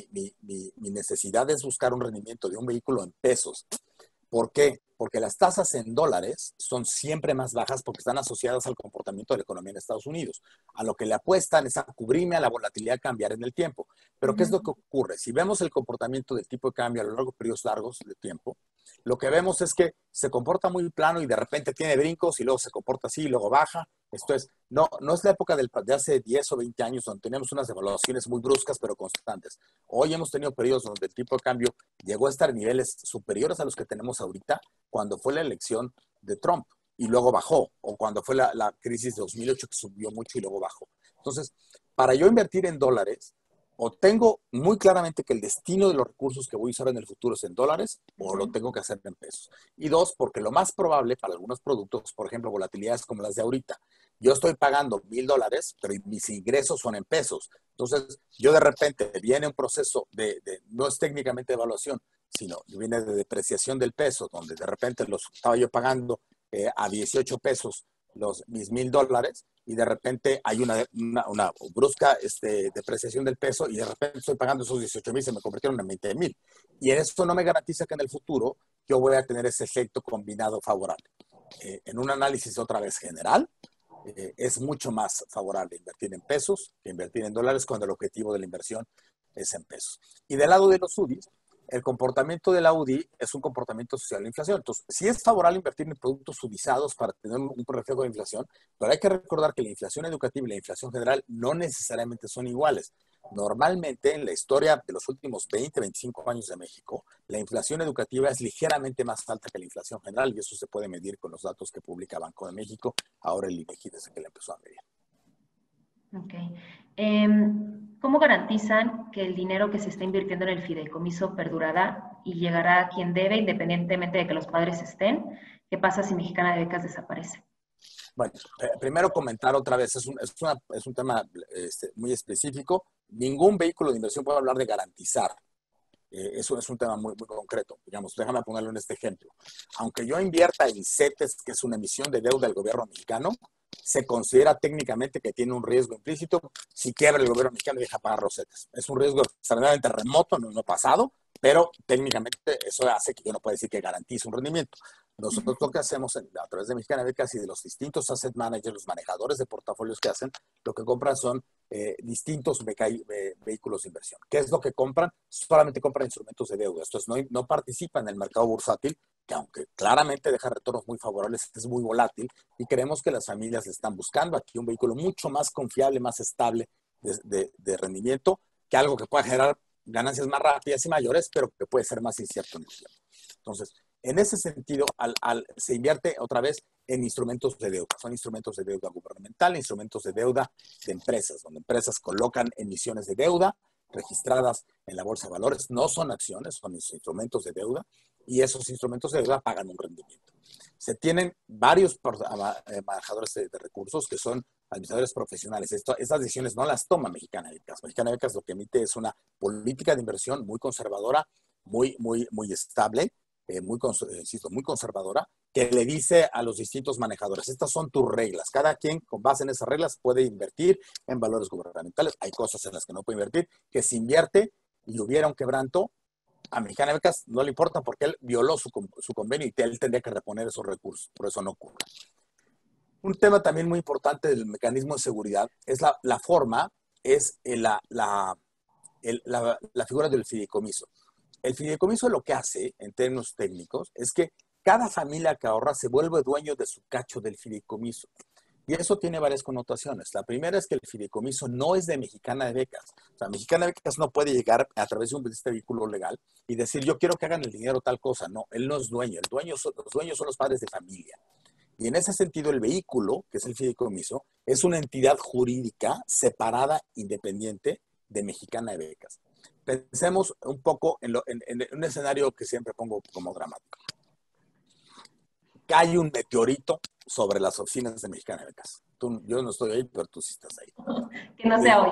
B: mi necesidad es buscar un rendimiento de un vehículo en pesos. ¿Por qué? Porque las tasas en dólares son siempre más bajas porque están asociadas al comportamiento de la economía en Estados Unidos. A lo que le apuestan es a cubrirme a la volatilidad cambiar en el tiempo. Pero ¿qué es lo que ocurre? Si vemos el comportamiento del tipo de cambio a lo largo de periodos largos de tiempo, lo que vemos es que se comporta muy plano y de repente tiene brincos y luego se comporta así y luego baja. Esto es, no es la época de hace 10 o 20 años donde teníamos unas devaluaciones muy bruscas pero constantes. Hoy hemos tenido periodos donde el tipo de cambio llegó a estar en niveles superiores a los que tenemos ahorita cuando fue la elección de Trump y luego bajó, o cuando fue la crisis de 2008 que subió mucho y luego bajó. Entonces, para yo invertir en dólares, o tengo muy claramente que el destino de los recursos que voy a usar en el futuro es en dólares, o lo tengo que hacer en pesos. Y dos, porque lo más probable para algunos productos, por ejemplo, volatilidades como las de ahorita, yo estoy pagando $1,000, pero mis ingresos son en pesos. Entonces, yo de repente viene un proceso no es técnicamente de evaluación, sino viene de depreciación del peso, donde de repente los estaba yo pagando a 18 pesos mis $1,000 y de repente hay una brusca depreciación del peso y de repente estoy pagando esos 18,000, se me convirtieron en 20,000. Y en esto no me garantiza que en el futuro yo voy a tener ese efecto combinado favorable. En un análisis otra vez general, es mucho más favorable invertir en pesos que invertir en dólares cuando el objetivo de la inversión es en pesos. Y del lado de los UDIs, el comportamiento de la UDI es un comportamiento social de la inflación. Entonces, sí es favorable invertir en productos UDIzados para tener un reflejo de inflación, pero hay que recordar que la inflación educativa y la inflación general no necesariamente son iguales. Normalmente, en la historia de los últimos 20, 25 años de México, la inflación educativa es ligeramente más alta que la inflación general y eso se puede medir con los datos que publica Banco de México, ahora el INEGI desde que la empezó a medir.
A: Ok. ¿Cómo garantizan que el dinero que se está invirtiendo en el fideicomiso perdurará y llegará a quien debe, independientemente de que los padres estén? ¿Qué pasa si Mexicana de Becas desaparece?
B: Bueno, primero comentar otra vez, es un tema muy específico. Ningún vehículo de inversión puede hablar de garantizar. Eso es un tema muy, muy concreto. Digamos, déjame ponerlo en este ejemplo. Aunque yo invierta en CETES, que es una emisión de deuda del gobierno mexicano, se considera técnicamente que tiene un riesgo implícito si quiebra el gobierno mexicano y deja pagar los CETES. Es un riesgo extremadamente remoto, no pasado, pero técnicamente eso hace que yo no pueda decir que garantice un rendimiento. Nosotros lo que hacemos a través de Mexicana Becas y de los distintos asset managers, los manejadores de portafolios que hacen, lo que compran son distintos vehículos de inversión. ¿Qué es lo que compran? Solamente compran instrumentos de deuda. Esto es, no participan en el mercado bursátil, que aunque claramente deja retornos muy favorables, es muy volátil y creemos que las familias están buscando aquí un vehículo mucho más confiable, más estable de rendimiento, que algo que pueda generar ganancias más rápidas y mayores, pero que puede ser más incierto en el tiempo. Entonces, en ese sentido, se invierte otra vez en instrumentos de deuda. Son instrumentos de deuda gubernamental, instrumentos de deuda de empresas, donde empresas colocan emisiones de deuda registradas en la Bolsa de Valores. No son acciones, son instrumentos de deuda y esos instrumentos de deuda pagan un rendimiento. Se tienen varios manejadores de recursos que son administradores profesionales. Estas decisiones no las toma Mexicana de Becas. Mexicana de Becas lo que emite es una política de inversión muy conservadora, muy estable, insisto, muy conservadora, que le dice a los distintos manejadores, estas son tus reglas, cada quien con base en esas reglas puede invertir en valores gubernamentales, hay cosas en las que no puede invertir, que si invierte y hubiera un quebranto, a Mexicana de Becas no le importa porque él violó su convenio y él tendría que reponer esos recursos, por eso no ocurre. Un tema también muy importante del mecanismo de seguridad es la forma, es la figura del fideicomiso. El fideicomiso lo que hace, en términos técnicos, es que cada familia que ahorra se vuelve dueño de su cacho del fideicomiso. Y eso tiene varias connotaciones. La primera es que el fideicomiso no es de Mexicana de Becas. O sea, Mexicana de Becas no puede llegar a través de este vehículo legal y decir, yo quiero que hagan el dinero tal cosa. No, él no es dueño. Los dueños son los padres de familia. Y en ese sentido, el vehículo, que es el fideicomiso, es una entidad jurídica separada, independiente de Mexicana de Becas. Pensemos un poco en un escenario que siempre pongo como dramático. Cae un meteorito sobre las oficinas de Mexicana de Becas. Yo no estoy ahí, pero tú sí estás ahí.
A: Que no sea hoy.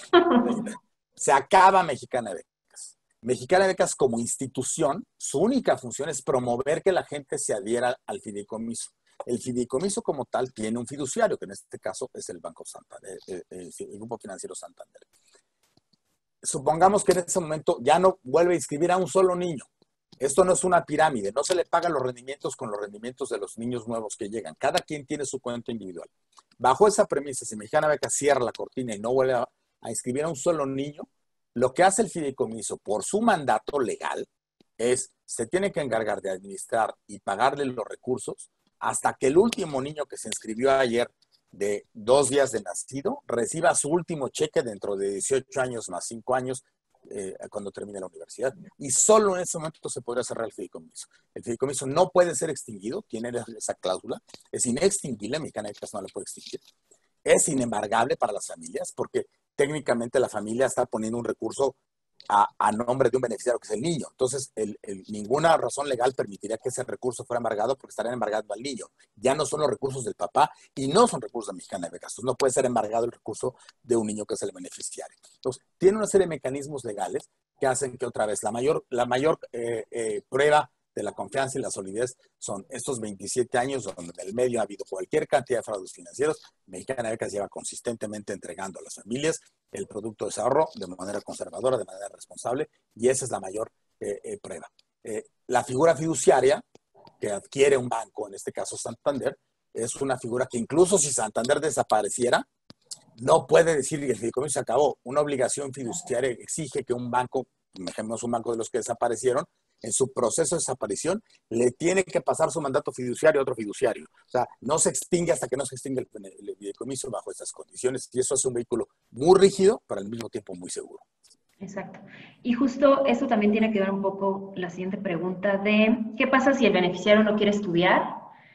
B: Se acaba Mexicana de Becas. Mexicana de Becas como institución, su única función es promover que la gente se adhiera al fideicomiso. El fideicomiso como tal tiene un fiduciario, que en este caso es el Banco Santander, el Grupo Financiero Santander. Supongamos que en ese momento ya no vuelve a inscribir a un solo niño. Esto no es una pirámide, no se le pagan los rendimientos con los rendimientos de los niños nuevos que llegan. Cada quien tiene su cuenta individual. Bajo esa premisa, si Mexicana Beca cierra la cortina y no vuelve a inscribir a un solo niño, lo que hace el fideicomiso por su mandato legal es, se tiene que encargar de administrar y pagarle los recursos hasta que el último niño que se inscribió ayer de 2 días de nacido reciba su último cheque dentro de 18 años más 5 años cuando termine la universidad. Y solo en ese momento se podrá cerrar el fideicomiso. El fideicomiso no puede ser extinguido, tiene esa cláusula, es inextinguible, Mexicana de Becas no la puede extinguir. Es inembargable para las familias porque técnicamente la familia está poniendo un recurso a nombre de un beneficiario que es el niño. Entonces, ninguna razón legal permitiría que ese recurso fuera embargado porque estarían embargando al niño. Ya no son los recursos del papá y no son recursos de Mexicana de Becas. Entonces, no puede ser embargado el recurso de un niño que es el beneficiario. Entonces, tiene una serie de mecanismos legales que hacen que otra vez la mayor prueba de la confianza y la solidez son estos 27 años donde en el medio ha habido cualquier cantidad de fraudes financieros. Mexicana de Becas lleva consistentemente entregando a las familias el producto de ese ahorro de manera conservadora, de manera responsable, y esa es la mayor prueba. La figura fiduciaria que adquiere un banco, en este caso Santander, es una figura que incluso si Santander desapareciera, no puede decir que el fideicomiso se acabó. Una obligación fiduciaria exige que un banco, ejemplo, un banco de los que desaparecieron, en su proceso de desaparición, le tiene que pasar su mandato fiduciario a otro fiduciario. O sea, no se extingue hasta que no se extingue el fideicomiso bajo estas condiciones. Y eso es un vehículo muy rígido, pero al mismo tiempo muy seguro.
A: Exacto. Y justo eso también tiene que ver un poco la siguiente pregunta de ¿qué pasa si el beneficiario no quiere estudiar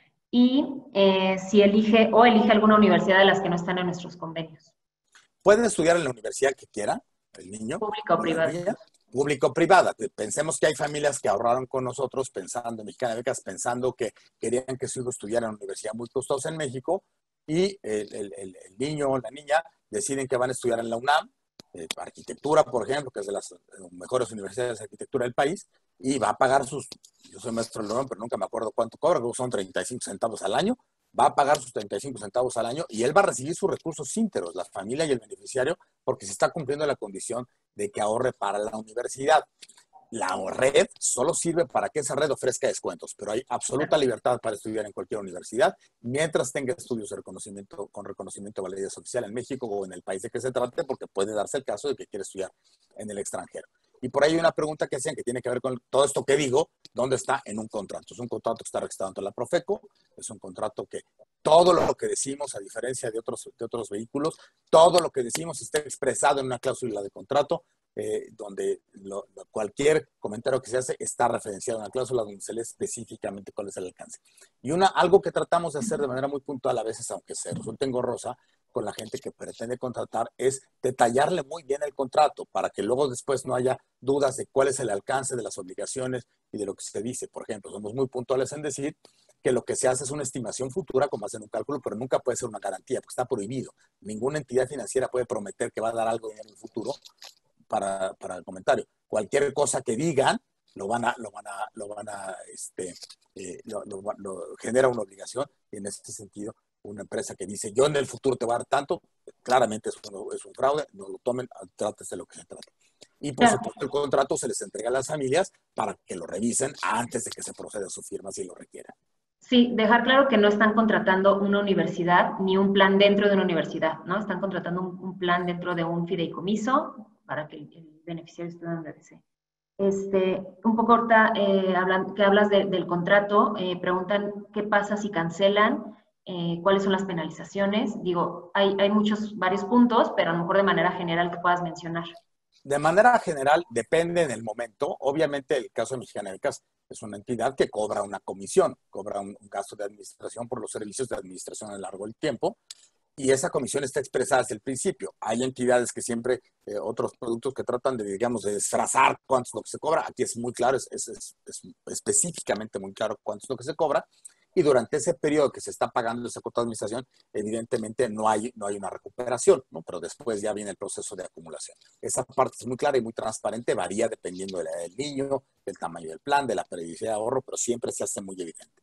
A: y si elige alguna universidad de las que no están en nuestros convenios?
B: Pueden estudiar en la universidad que quiera, el niño.
A: Pública o privada.
B: Público-privada. Pensemos que hay familias que ahorraron con nosotros pensando en Mexicana de Becas, pensando que querían que su hijo estudiara en una universidad muy costosa en México y el niño o la niña deciden que van a estudiar en la UNAM, arquitectura, por ejemplo, que es de las mejores universidades de arquitectura del país, y va a pagar yo soy maestro de León, pero nunca me acuerdo cuánto cobra, creo que son 35 centavos al año, va a pagar sus 35 centavos al año y él va a recibir sus recursos íntegros, la familia y el beneficiario, porque se está cumpliendo la condición de que ahorre para la universidad. La red solo sirve para que esa red ofrezca descuentos, pero hay absoluta libertad para estudiar en cualquier universidad mientras tenga estudios con reconocimiento de validez oficial en México o en el país de que se trate, porque puede darse el caso de que quiere estudiar en el extranjero. Y por ahí hay una pregunta que hacían que tiene que ver con todo esto que digo, ¿dónde está? En un contrato. Es un contrato que está registrado ante la Profeco, es un contrato que todo lo que decimos, a diferencia de otros vehículos, todo lo que decimos está expresado en una cláusula de contrato, donde cualquier comentario que se hace está referenciado en una cláusula donde se lee específicamente cuál es el alcance. Y algo que tratamos de hacer de manera muy puntual a veces, aunque se resulte engorrosa, con la gente que pretende contratar, es detallarle muy bien el contrato para que luego después no haya dudas de cuál es el alcance de las obligaciones y de lo que se dice. Por ejemplo, somos muy puntuales en decir que lo que se hace es una estimación futura, como hacen un cálculo, pero nunca puede ser una garantía, porque está prohibido. Ninguna entidad financiera puede prometer que va a dar algo en el futuro para el comentario. Cualquier cosa que digan genera una obligación, y en este sentido, una empresa que dice, yo en el futuro te voy a dar tanto, claramente es un fraude, no lo tomen, trátese de lo que se trata. Y por supuesto el contrato se les entrega a las familias para que lo revisen antes de que se proceda a su firma si lo requiera.
A: Sí, dejar claro que no están contratando una universidad ni un plan dentro de una universidad, ¿no? Están contratando un plan dentro de un fideicomiso para que el beneficiario esté donde desee. Un poco ahorita que hablas del contrato, preguntan qué pasa si cancelan, cuáles son las penalizaciones. Digo, hay varios puntos, pero a lo mejor de manera general que puedas mencionar.
B: De manera general, depende en el momento. Obviamente, el caso de Mexicanas es una entidad que cobra una comisión, cobra un gasto de administración por los servicios de administración a lo largo del tiempo, y esa comisión está expresada desde el principio. Hay entidades que siempre, otros productos que tratan de, digamos, de disfrazar cuánto es lo que se cobra. Aquí es muy claro, es específicamente muy claro cuánto es lo que se cobra. Y durante ese periodo que se está pagando esa cuota de administración, evidentemente no hay una recuperación, ¿no? Pero después ya viene el proceso de acumulación. Esa parte es muy clara y muy transparente, varía dependiendo de la edad del niño, del tamaño del plan, de la periodicidad de ahorro, pero siempre se hace muy evidente.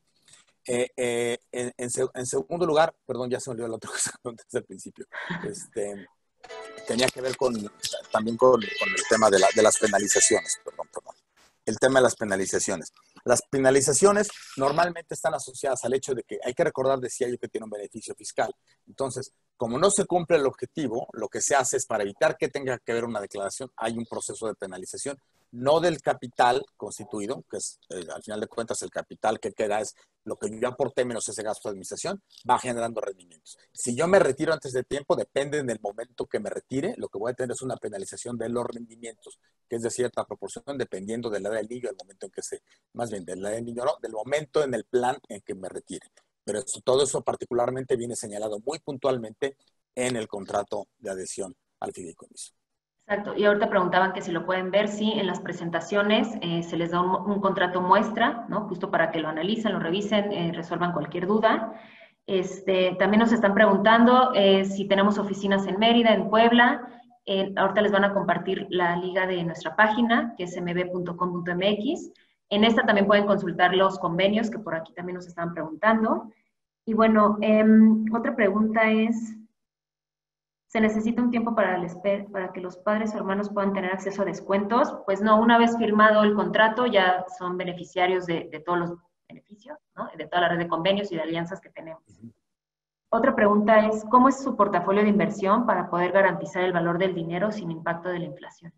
B: En segundo lugar, perdón, ya se me olvidó la otra cosa desde el principio. Tenía que ver también con el tema de las penalizaciones. Perdón. El tema de las penalizaciones. Las penalizaciones normalmente están asociadas al hecho de que hay que recordar, decía yo, que tiene un beneficio fiscal. Entonces, como no se cumple el objetivo, lo que se hace es, para evitar que tenga que ver una declaración, hay un proceso de penalización, no del capital constituido, que es, al final de cuentas, el capital que queda es lo que yo aporté menos ese gasto de administración, va generando rendimientos. Si yo me retiro antes de tiempo, depende del momento que me retire, lo que voy a tener es una penalización de los rendimientos, que es de cierta proporción, dependiendo de la edad del niño, del momento en que más bien de la edad del niño, no, del momento en el plan en que me retire. Pero todo eso particularmente viene señalado muy puntualmente en el contrato de adhesión al fideicomiso.
A: Exacto, y ahorita preguntaban que si lo pueden ver, sí, en las presentaciones se les da un contrato muestra, ¿no? Justo para que lo analicen, lo revisen, resuelvan cualquier duda. También nos están preguntando si tenemos oficinas en Mérida, en Puebla. Ahorita les van a compartir la liga de nuestra página, que es mb.com.mx. En esta también pueden consultar los convenios, que por aquí también nos estaban preguntando. Y bueno, otra pregunta es, ¿se necesita un tiempo para que los padres o hermanos puedan tener acceso a descuentos? Pues no, una vez firmado el contrato ya son beneficiarios de todos los beneficios, ¿no? De toda la red de convenios y de alianzas que tenemos. Otra pregunta es, ¿cómo es su portafolio de inversión para poder garantizar el valor del dinero sin impacto de la inflación?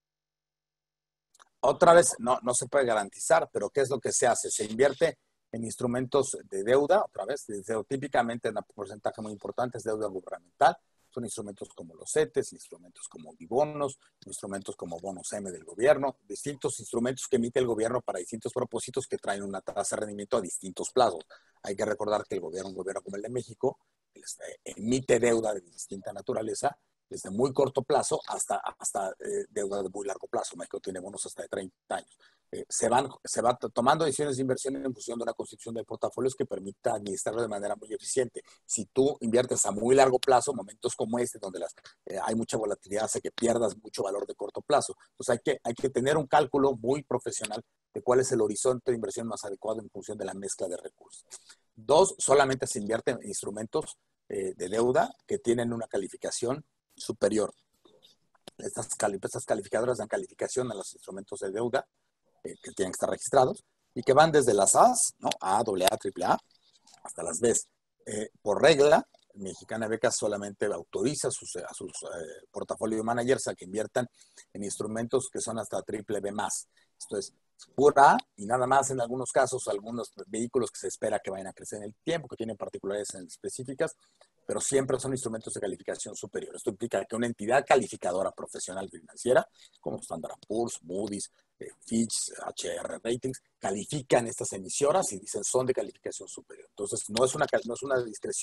B: Otra vez, no se puede garantizar, pero ¿qué es lo que se hace? Se invierte en instrumentos de deuda, otra vez, típicamente en un porcentaje muy importante es deuda gubernamental. Son instrumentos como los CETES, instrumentos como bibonos, instrumentos como bonos M del gobierno, distintos instrumentos que emite el gobierno para distintos propósitos que traen una tasa de rendimiento a distintos plazos. Hay que recordar que un gobierno como el de México, emite deuda de distinta naturaleza, desde muy corto plazo hasta deuda de muy largo plazo. México tiene bonos hasta de 30 años. Se va tomando decisiones de inversión en función de una constitución de portafolios que permita administrarlo de manera muy eficiente. Si tú inviertes a muy largo plazo, momentos como este, donde hay mucha volatilidad, hace que pierdas mucho valor de corto plazo. Entonces hay que tener un cálculo muy profesional de cuál es el horizonte de inversión más adecuado en función de la mezcla de recursos. Dos, solamente se invierte en instrumentos de deuda que tienen una calificación superior. Estas calificadoras dan calificación a los instrumentos de deuda que tienen que estar registrados y que van desde las A's, ¿no? A, AA, AAA, hasta las B's. Por regla, Mexicana Becas solamente autoriza a sus portafolio managers a que inviertan en instrumentos que son hasta BBB+. Esto es pura A y nada más en algunos casos, algunos vehículos que se espera que vayan a crecer en el tiempo, que tienen particularidades específicas, pero siempre son instrumentos de calificación superior. Esto implica que una entidad calificadora profesional financiera, como Standard & Poor's, Moody's, Fitch, HR Ratings, califican estas emisoras y dicen son de calificación superior. Entonces, no es una discreción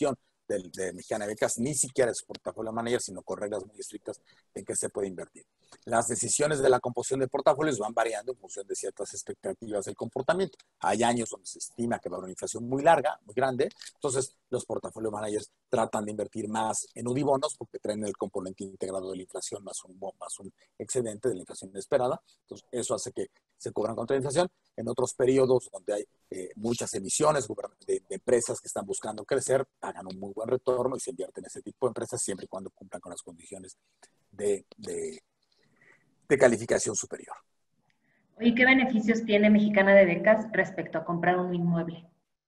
B: de Mexicana de Becas, ni siquiera es portafolio manager, sino con reglas muy estrictas en qué se puede invertir. Las decisiones de la composición de portafolios van variando en función de ciertas expectativas del comportamiento. Hay años donde se estima que va a haber una inflación muy larga, muy grande, entonces los portafolio managers tratan de invertir más en UDIbonos porque traen el componente integrado de la inflación más un excedente de la inflación esperada. Entonces eso hace que se cubran contra la inflación. En otros periodos donde hay muchas emisiones de empresas que están buscando crecer, pagan un muy buen retorno y se invierten en ese tipo de empresas siempre y cuando cumplan con las condiciones de calificación superior.
A: ¿Y qué beneficios tiene Mexicana de Becas respecto a comprar un inmueble?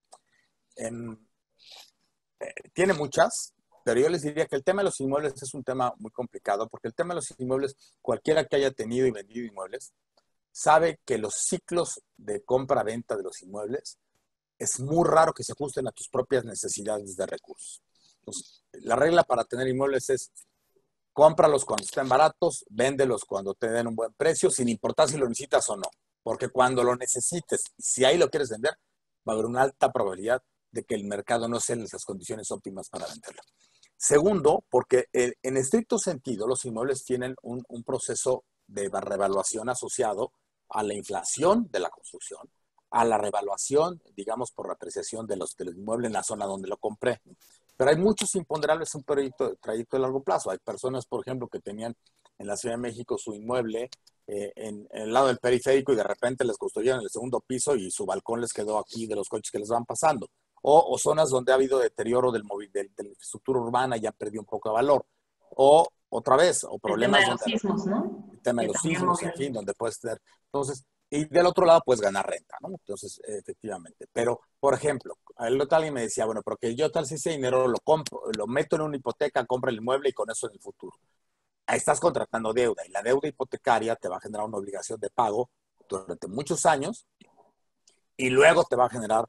B: Tiene muchas, pero yo les diría que el tema de los inmuebles es un tema muy complicado, porque el tema de los inmuebles, cualquiera que haya tenido y vendido inmuebles, sabe que los ciclos de compra-venta de los inmuebles es muy raro que se ajusten a tus propias necesidades de recursos. Entonces, la regla para tener inmuebles es cómpralos cuando estén baratos, véndelos cuando te den un buen precio, sin importar si lo necesitas o no. Porque cuando lo necesites, si ahí lo quieres vender, va a haber una alta probabilidad de que el mercado no sea en las condiciones óptimas para venderlo. Segundo, porque en estricto sentido los inmuebles tienen un proceso de revaluación asociado a la inflación de la construcción, a la revaluación, digamos, por la apreciación de los inmuebles en la zona donde lo compré. Pero hay muchos imponderables en un trayecto de largo plazo. Hay personas, por ejemplo, que tenían en la Ciudad de México su inmueble en el lado del periférico y de repente les construyeron el segundo piso y su balcón les quedó aquí de los coches que les van pasando. O zonas donde ha habido deterioro de la infraestructura urbana y han perdido un poco de valor. O otra vez, o problemas
A: El tema de los sismos, ¿no?
B: el tema de
A: Que
B: los
A: también
B: sismos, en
A: movió.
B: fin, donde puedes tener. Entonces, y del otro lado puedes ganar renta, ¿no? Entonces, efectivamente. Pero, por ejemplo, el otro alguien me decía, bueno, porque yo tal si ese dinero lo compro, lo meto en una hipoteca, compro el inmueble y con eso en el futuro. Ahí estás contratando deuda y la deuda hipotecaria te va a generar una obligación de pago durante muchos años y luego te va a generar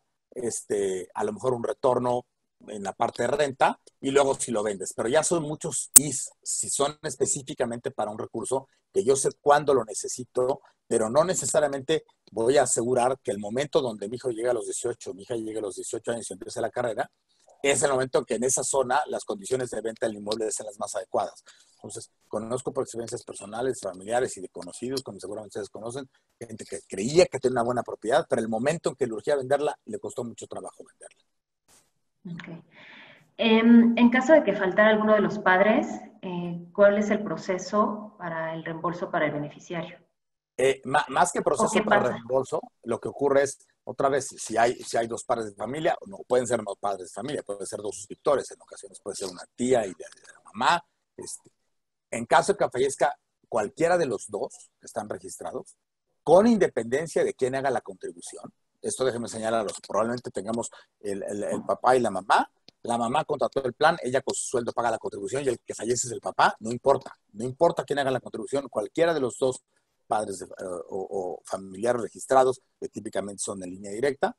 B: a lo mejor un retorno en la parte de renta y luego si lo vendes. Pero ya son muchos IS, si son específicamente para un recurso que yo sé cuándo lo necesito, pero no necesariamente voy a asegurar que el momento donde mi hijo llegue a los 18, mi hija llegue a los 18 años y empiece la carrera, es el momento que en esa zona las condiciones de venta del inmueble sean las más adecuadas. Entonces, conozco por experiencias personales, familiares y de conocidos, como seguramente ustedes conocen, gente que creía que tenía una buena propiedad, pero el momento en que le urgía venderla, le costó mucho trabajo venderla.
A: Okay. En caso de que faltara alguno de los padres, ¿cuál es el proceso para el reembolso para el beneficiario?
B: Más que
A: ¿O qué
B: proceso para
A: pasa?
B: reembolso, lo que ocurre es, otra vez, si hay dos padres de familia, no pueden ser dos padres de familia, pueden ser dos suscriptores, en ocasiones puede ser una tía y de la mamá. En caso de que fallezca cualquiera de los dos que están registrados, con independencia de quién haga la contribución, esto déjeme señalarlos, probablemente tengamos el papá y la mamá contrató el plan, ella con su sueldo paga la contribución y el que fallece es el papá, no importa quién haga la contribución, cualquiera de los dos padres o familiares registrados, que típicamente son en línea directa,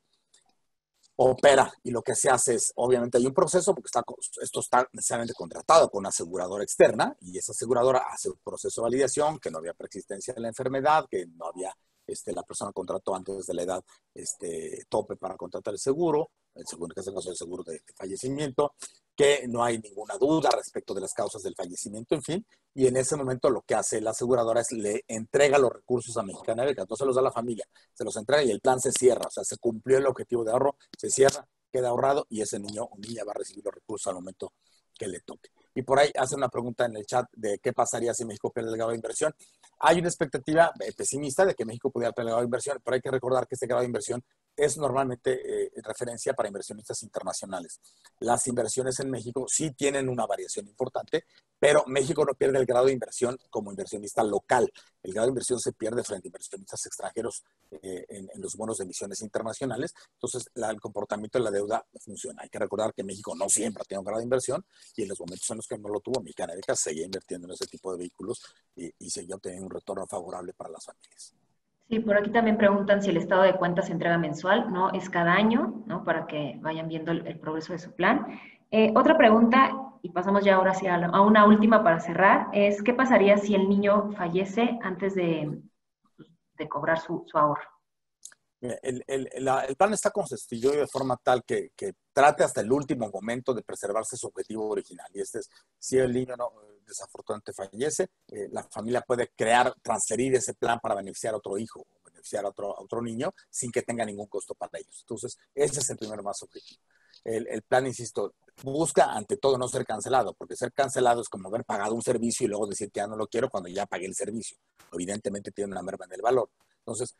B: opera y lo que se hace es, obviamente hay un proceso porque esto está necesariamente contratado con una aseguradora externa y esa aseguradora hace un proceso de validación, que no había preexistencia de la enfermedad, que no había, la persona contrató antes de la edad tope para contratar el seguro, en este caso el seguro de fallecimiento, que no hay ninguna duda respecto de las causas del fallecimiento, en fin, y en ese momento lo que hace la aseguradora es le entrega los recursos a Mexicana de Becas, no se los da a la familia, se los entrega y el plan se cierra, o sea, se cumplió el objetivo de ahorro, se cierra, queda ahorrado y ese niño o niña va a recibir los recursos al momento que le toque. Y por ahí hace una pregunta en el chat de qué pasaría si México pierde el grado de inversión. Hay una expectativa pesimista de que México pudiera perder el grado de inversión, pero hay que recordar que este grado de inversión es normalmente referencia para inversionistas internacionales. Las inversiones en México sí tienen una variación importante, pero México no pierde el grado de inversión como inversionista local. El grado de inversión se pierde frente a inversionistas extranjeros en los bonos de emisiones internacionales. Entonces, el comportamiento de la deuda funciona. Hay que recordar que México no siempre ha tenido un grado de inversión y en los momentos en los que no lo tuvo, Mexicana de Becas seguía invirtiendo en ese tipo de vehículos y seguía obteniendo un retorno favorable para las familias.
A: Sí, por aquí también preguntan si el estado de cuentas se entrega mensual, ¿no? Es cada año, ¿no? Para que vayan viendo el progreso de su plan. Otra pregunta, y pasamos ya ahora a una última para cerrar, es ¿qué pasaría si el niño fallece antes de cobrar su ahorro?
B: El plan está constituido de forma tal que trate hasta el último momento de preservarse su objetivo original. Y este es, si el niño no, desafortunadamente fallece, la familia puede transferir ese plan para beneficiar a otro hijo, beneficiar a otro niño, sin que tenga ningún costo para ellos. Entonces, ese es el primer más objetivo. El plan, insisto, busca ante todo no ser cancelado, porque ser cancelado es como haber pagado un servicio y luego decir que ya no lo quiero cuando ya pagué el servicio. Evidentemente tiene una merma en el valor. Entonces,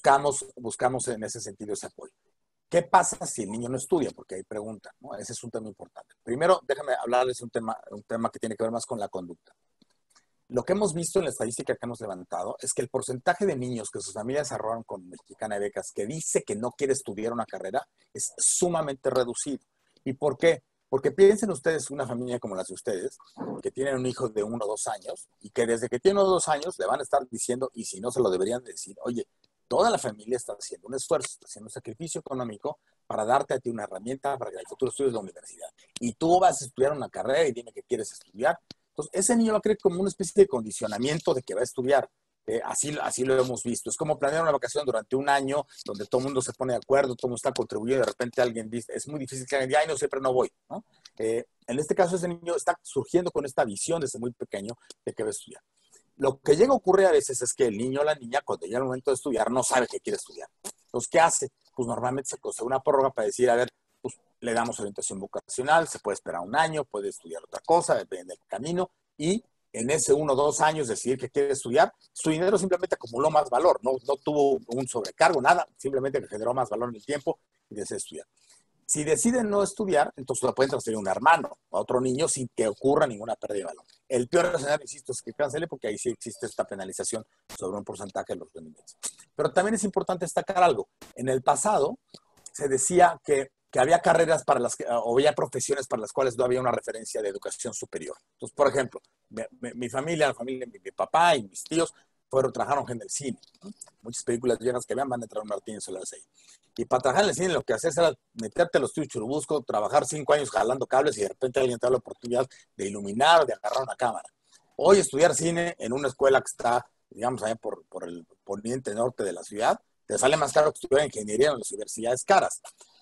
B: buscamos en ese sentido ese apoyo. ¿Qué pasa si el niño no estudia? Porque ahí preguntan, ¿no? Ese es un tema importante. Primero, déjame hablarles un tema que tiene que ver más con la conducta. Lo que hemos visto en la estadística que hemos levantado es que el porcentaje de niños que sus familias ahorraron con Mexicana de Becas que dice que no quiere estudiar una carrera es sumamente reducido. ¿Y por qué? Porque piensen ustedes una familia como las de ustedes, que tienen un hijo de 1 o 2 años y que desde que tiene 1 o 2 años le van a estar diciendo, y si no se lo deberían decir, oye, toda la familia está haciendo un esfuerzo, está haciendo un sacrificio económico para darte a ti una herramienta para que en el futuro estudies la universidad. Y tú vas a estudiar una carrera y dime que quieres estudiar. Entonces, ese niño va a creer como una especie de condicionamiento de que va a estudiar. Así lo hemos visto. Es como planear una vacación durante un año donde todo el mundo se pone de acuerdo, todo el mundo está contribuyendo y de repente alguien dice, es muy difícil que alguien diga, ay, no, siempre no voy, ¿no? En este caso, ese niño está surgiendo con esta visión desde muy pequeño de que va a estudiar. Lo que llega a ocurrir a veces es que el niño o la niña, cuando llega el momento de estudiar, no sabe que quiere estudiar. Entonces, ¿qué hace? Pues normalmente se concede una prórroga para decir, a ver, pues le damos orientación vocacional, se puede esperar un año, puede estudiar otra cosa, depende del camino, y en ese 1 o 2 años decidir que quiere estudiar, su dinero simplemente acumuló más valor, no tuvo un sobrecargo, nada, simplemente que generó más valor en el tiempo y desea estudiar. Si deciden no estudiar, entonces lo pueden transferir a un hermano, a otro niño, sin que ocurra ninguna pérdida de valor. El peor escenario, insisto, es que cancele, porque ahí sí existe esta penalización sobre un porcentaje de los rendimientos. Pero también es importante destacar algo. En el pasado se decía que había carreras o había profesiones para las cuales no había una referencia de educación superior. Entonces, por ejemplo, mi familia, mi papá y mis tíos trabajaron en el cine, ¿no? Muchas películas viejas que vean van a entrar un Martínez Solas ahí. Y para trabajar en el cine lo que hacías era meterte a los estudios Churubusco, trabajar 5 años jalando cables y de repente alguien te da la oportunidad de iluminar o de agarrar una cámara. Hoy estudiar cine en una escuela que está, digamos, allá por el poniente norte de la ciudad, te sale más caro que estudiar ingeniería en las universidades caras.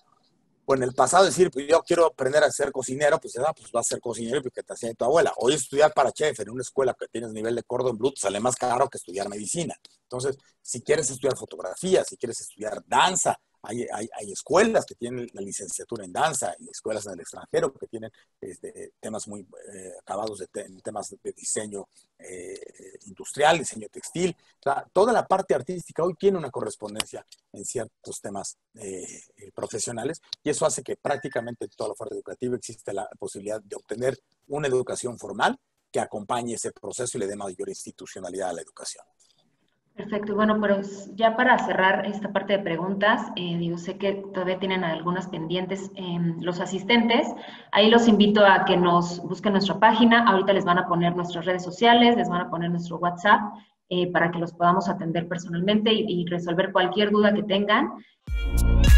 B: Pues en el pasado decir, pues yo quiero aprender a ser cocinero, pues vas a ser cocinero porque te hacía tu abuela. Hoy estudiar para chef en una escuela que tienes nivel de cordon bleu te sale más caro que estudiar medicina. Entonces, si quieres estudiar fotografía, si quieres estudiar danza, hay escuelas que tienen la licenciatura en danza y escuelas en el extranjero que tienen temas muy acabados en temas de diseño industrial, diseño textil. O sea, toda la parte artística hoy tiene una correspondencia en ciertos temas profesionales y eso hace que prácticamente en toda la oferta educativa existe la posibilidad de obtener una educación formal que acompañe ese proceso y le dé mayor institucionalidad a la educación.
A: Perfecto. Bueno, pues ya para cerrar esta parte de preguntas, sé que todavía tienen algunas pendientes los asistentes. Ahí los invito a que nos busquen nuestra página. Ahorita les van a poner nuestras redes sociales, les van a poner nuestro WhatsApp para que los podamos atender personalmente y resolver cualquier duda que tengan.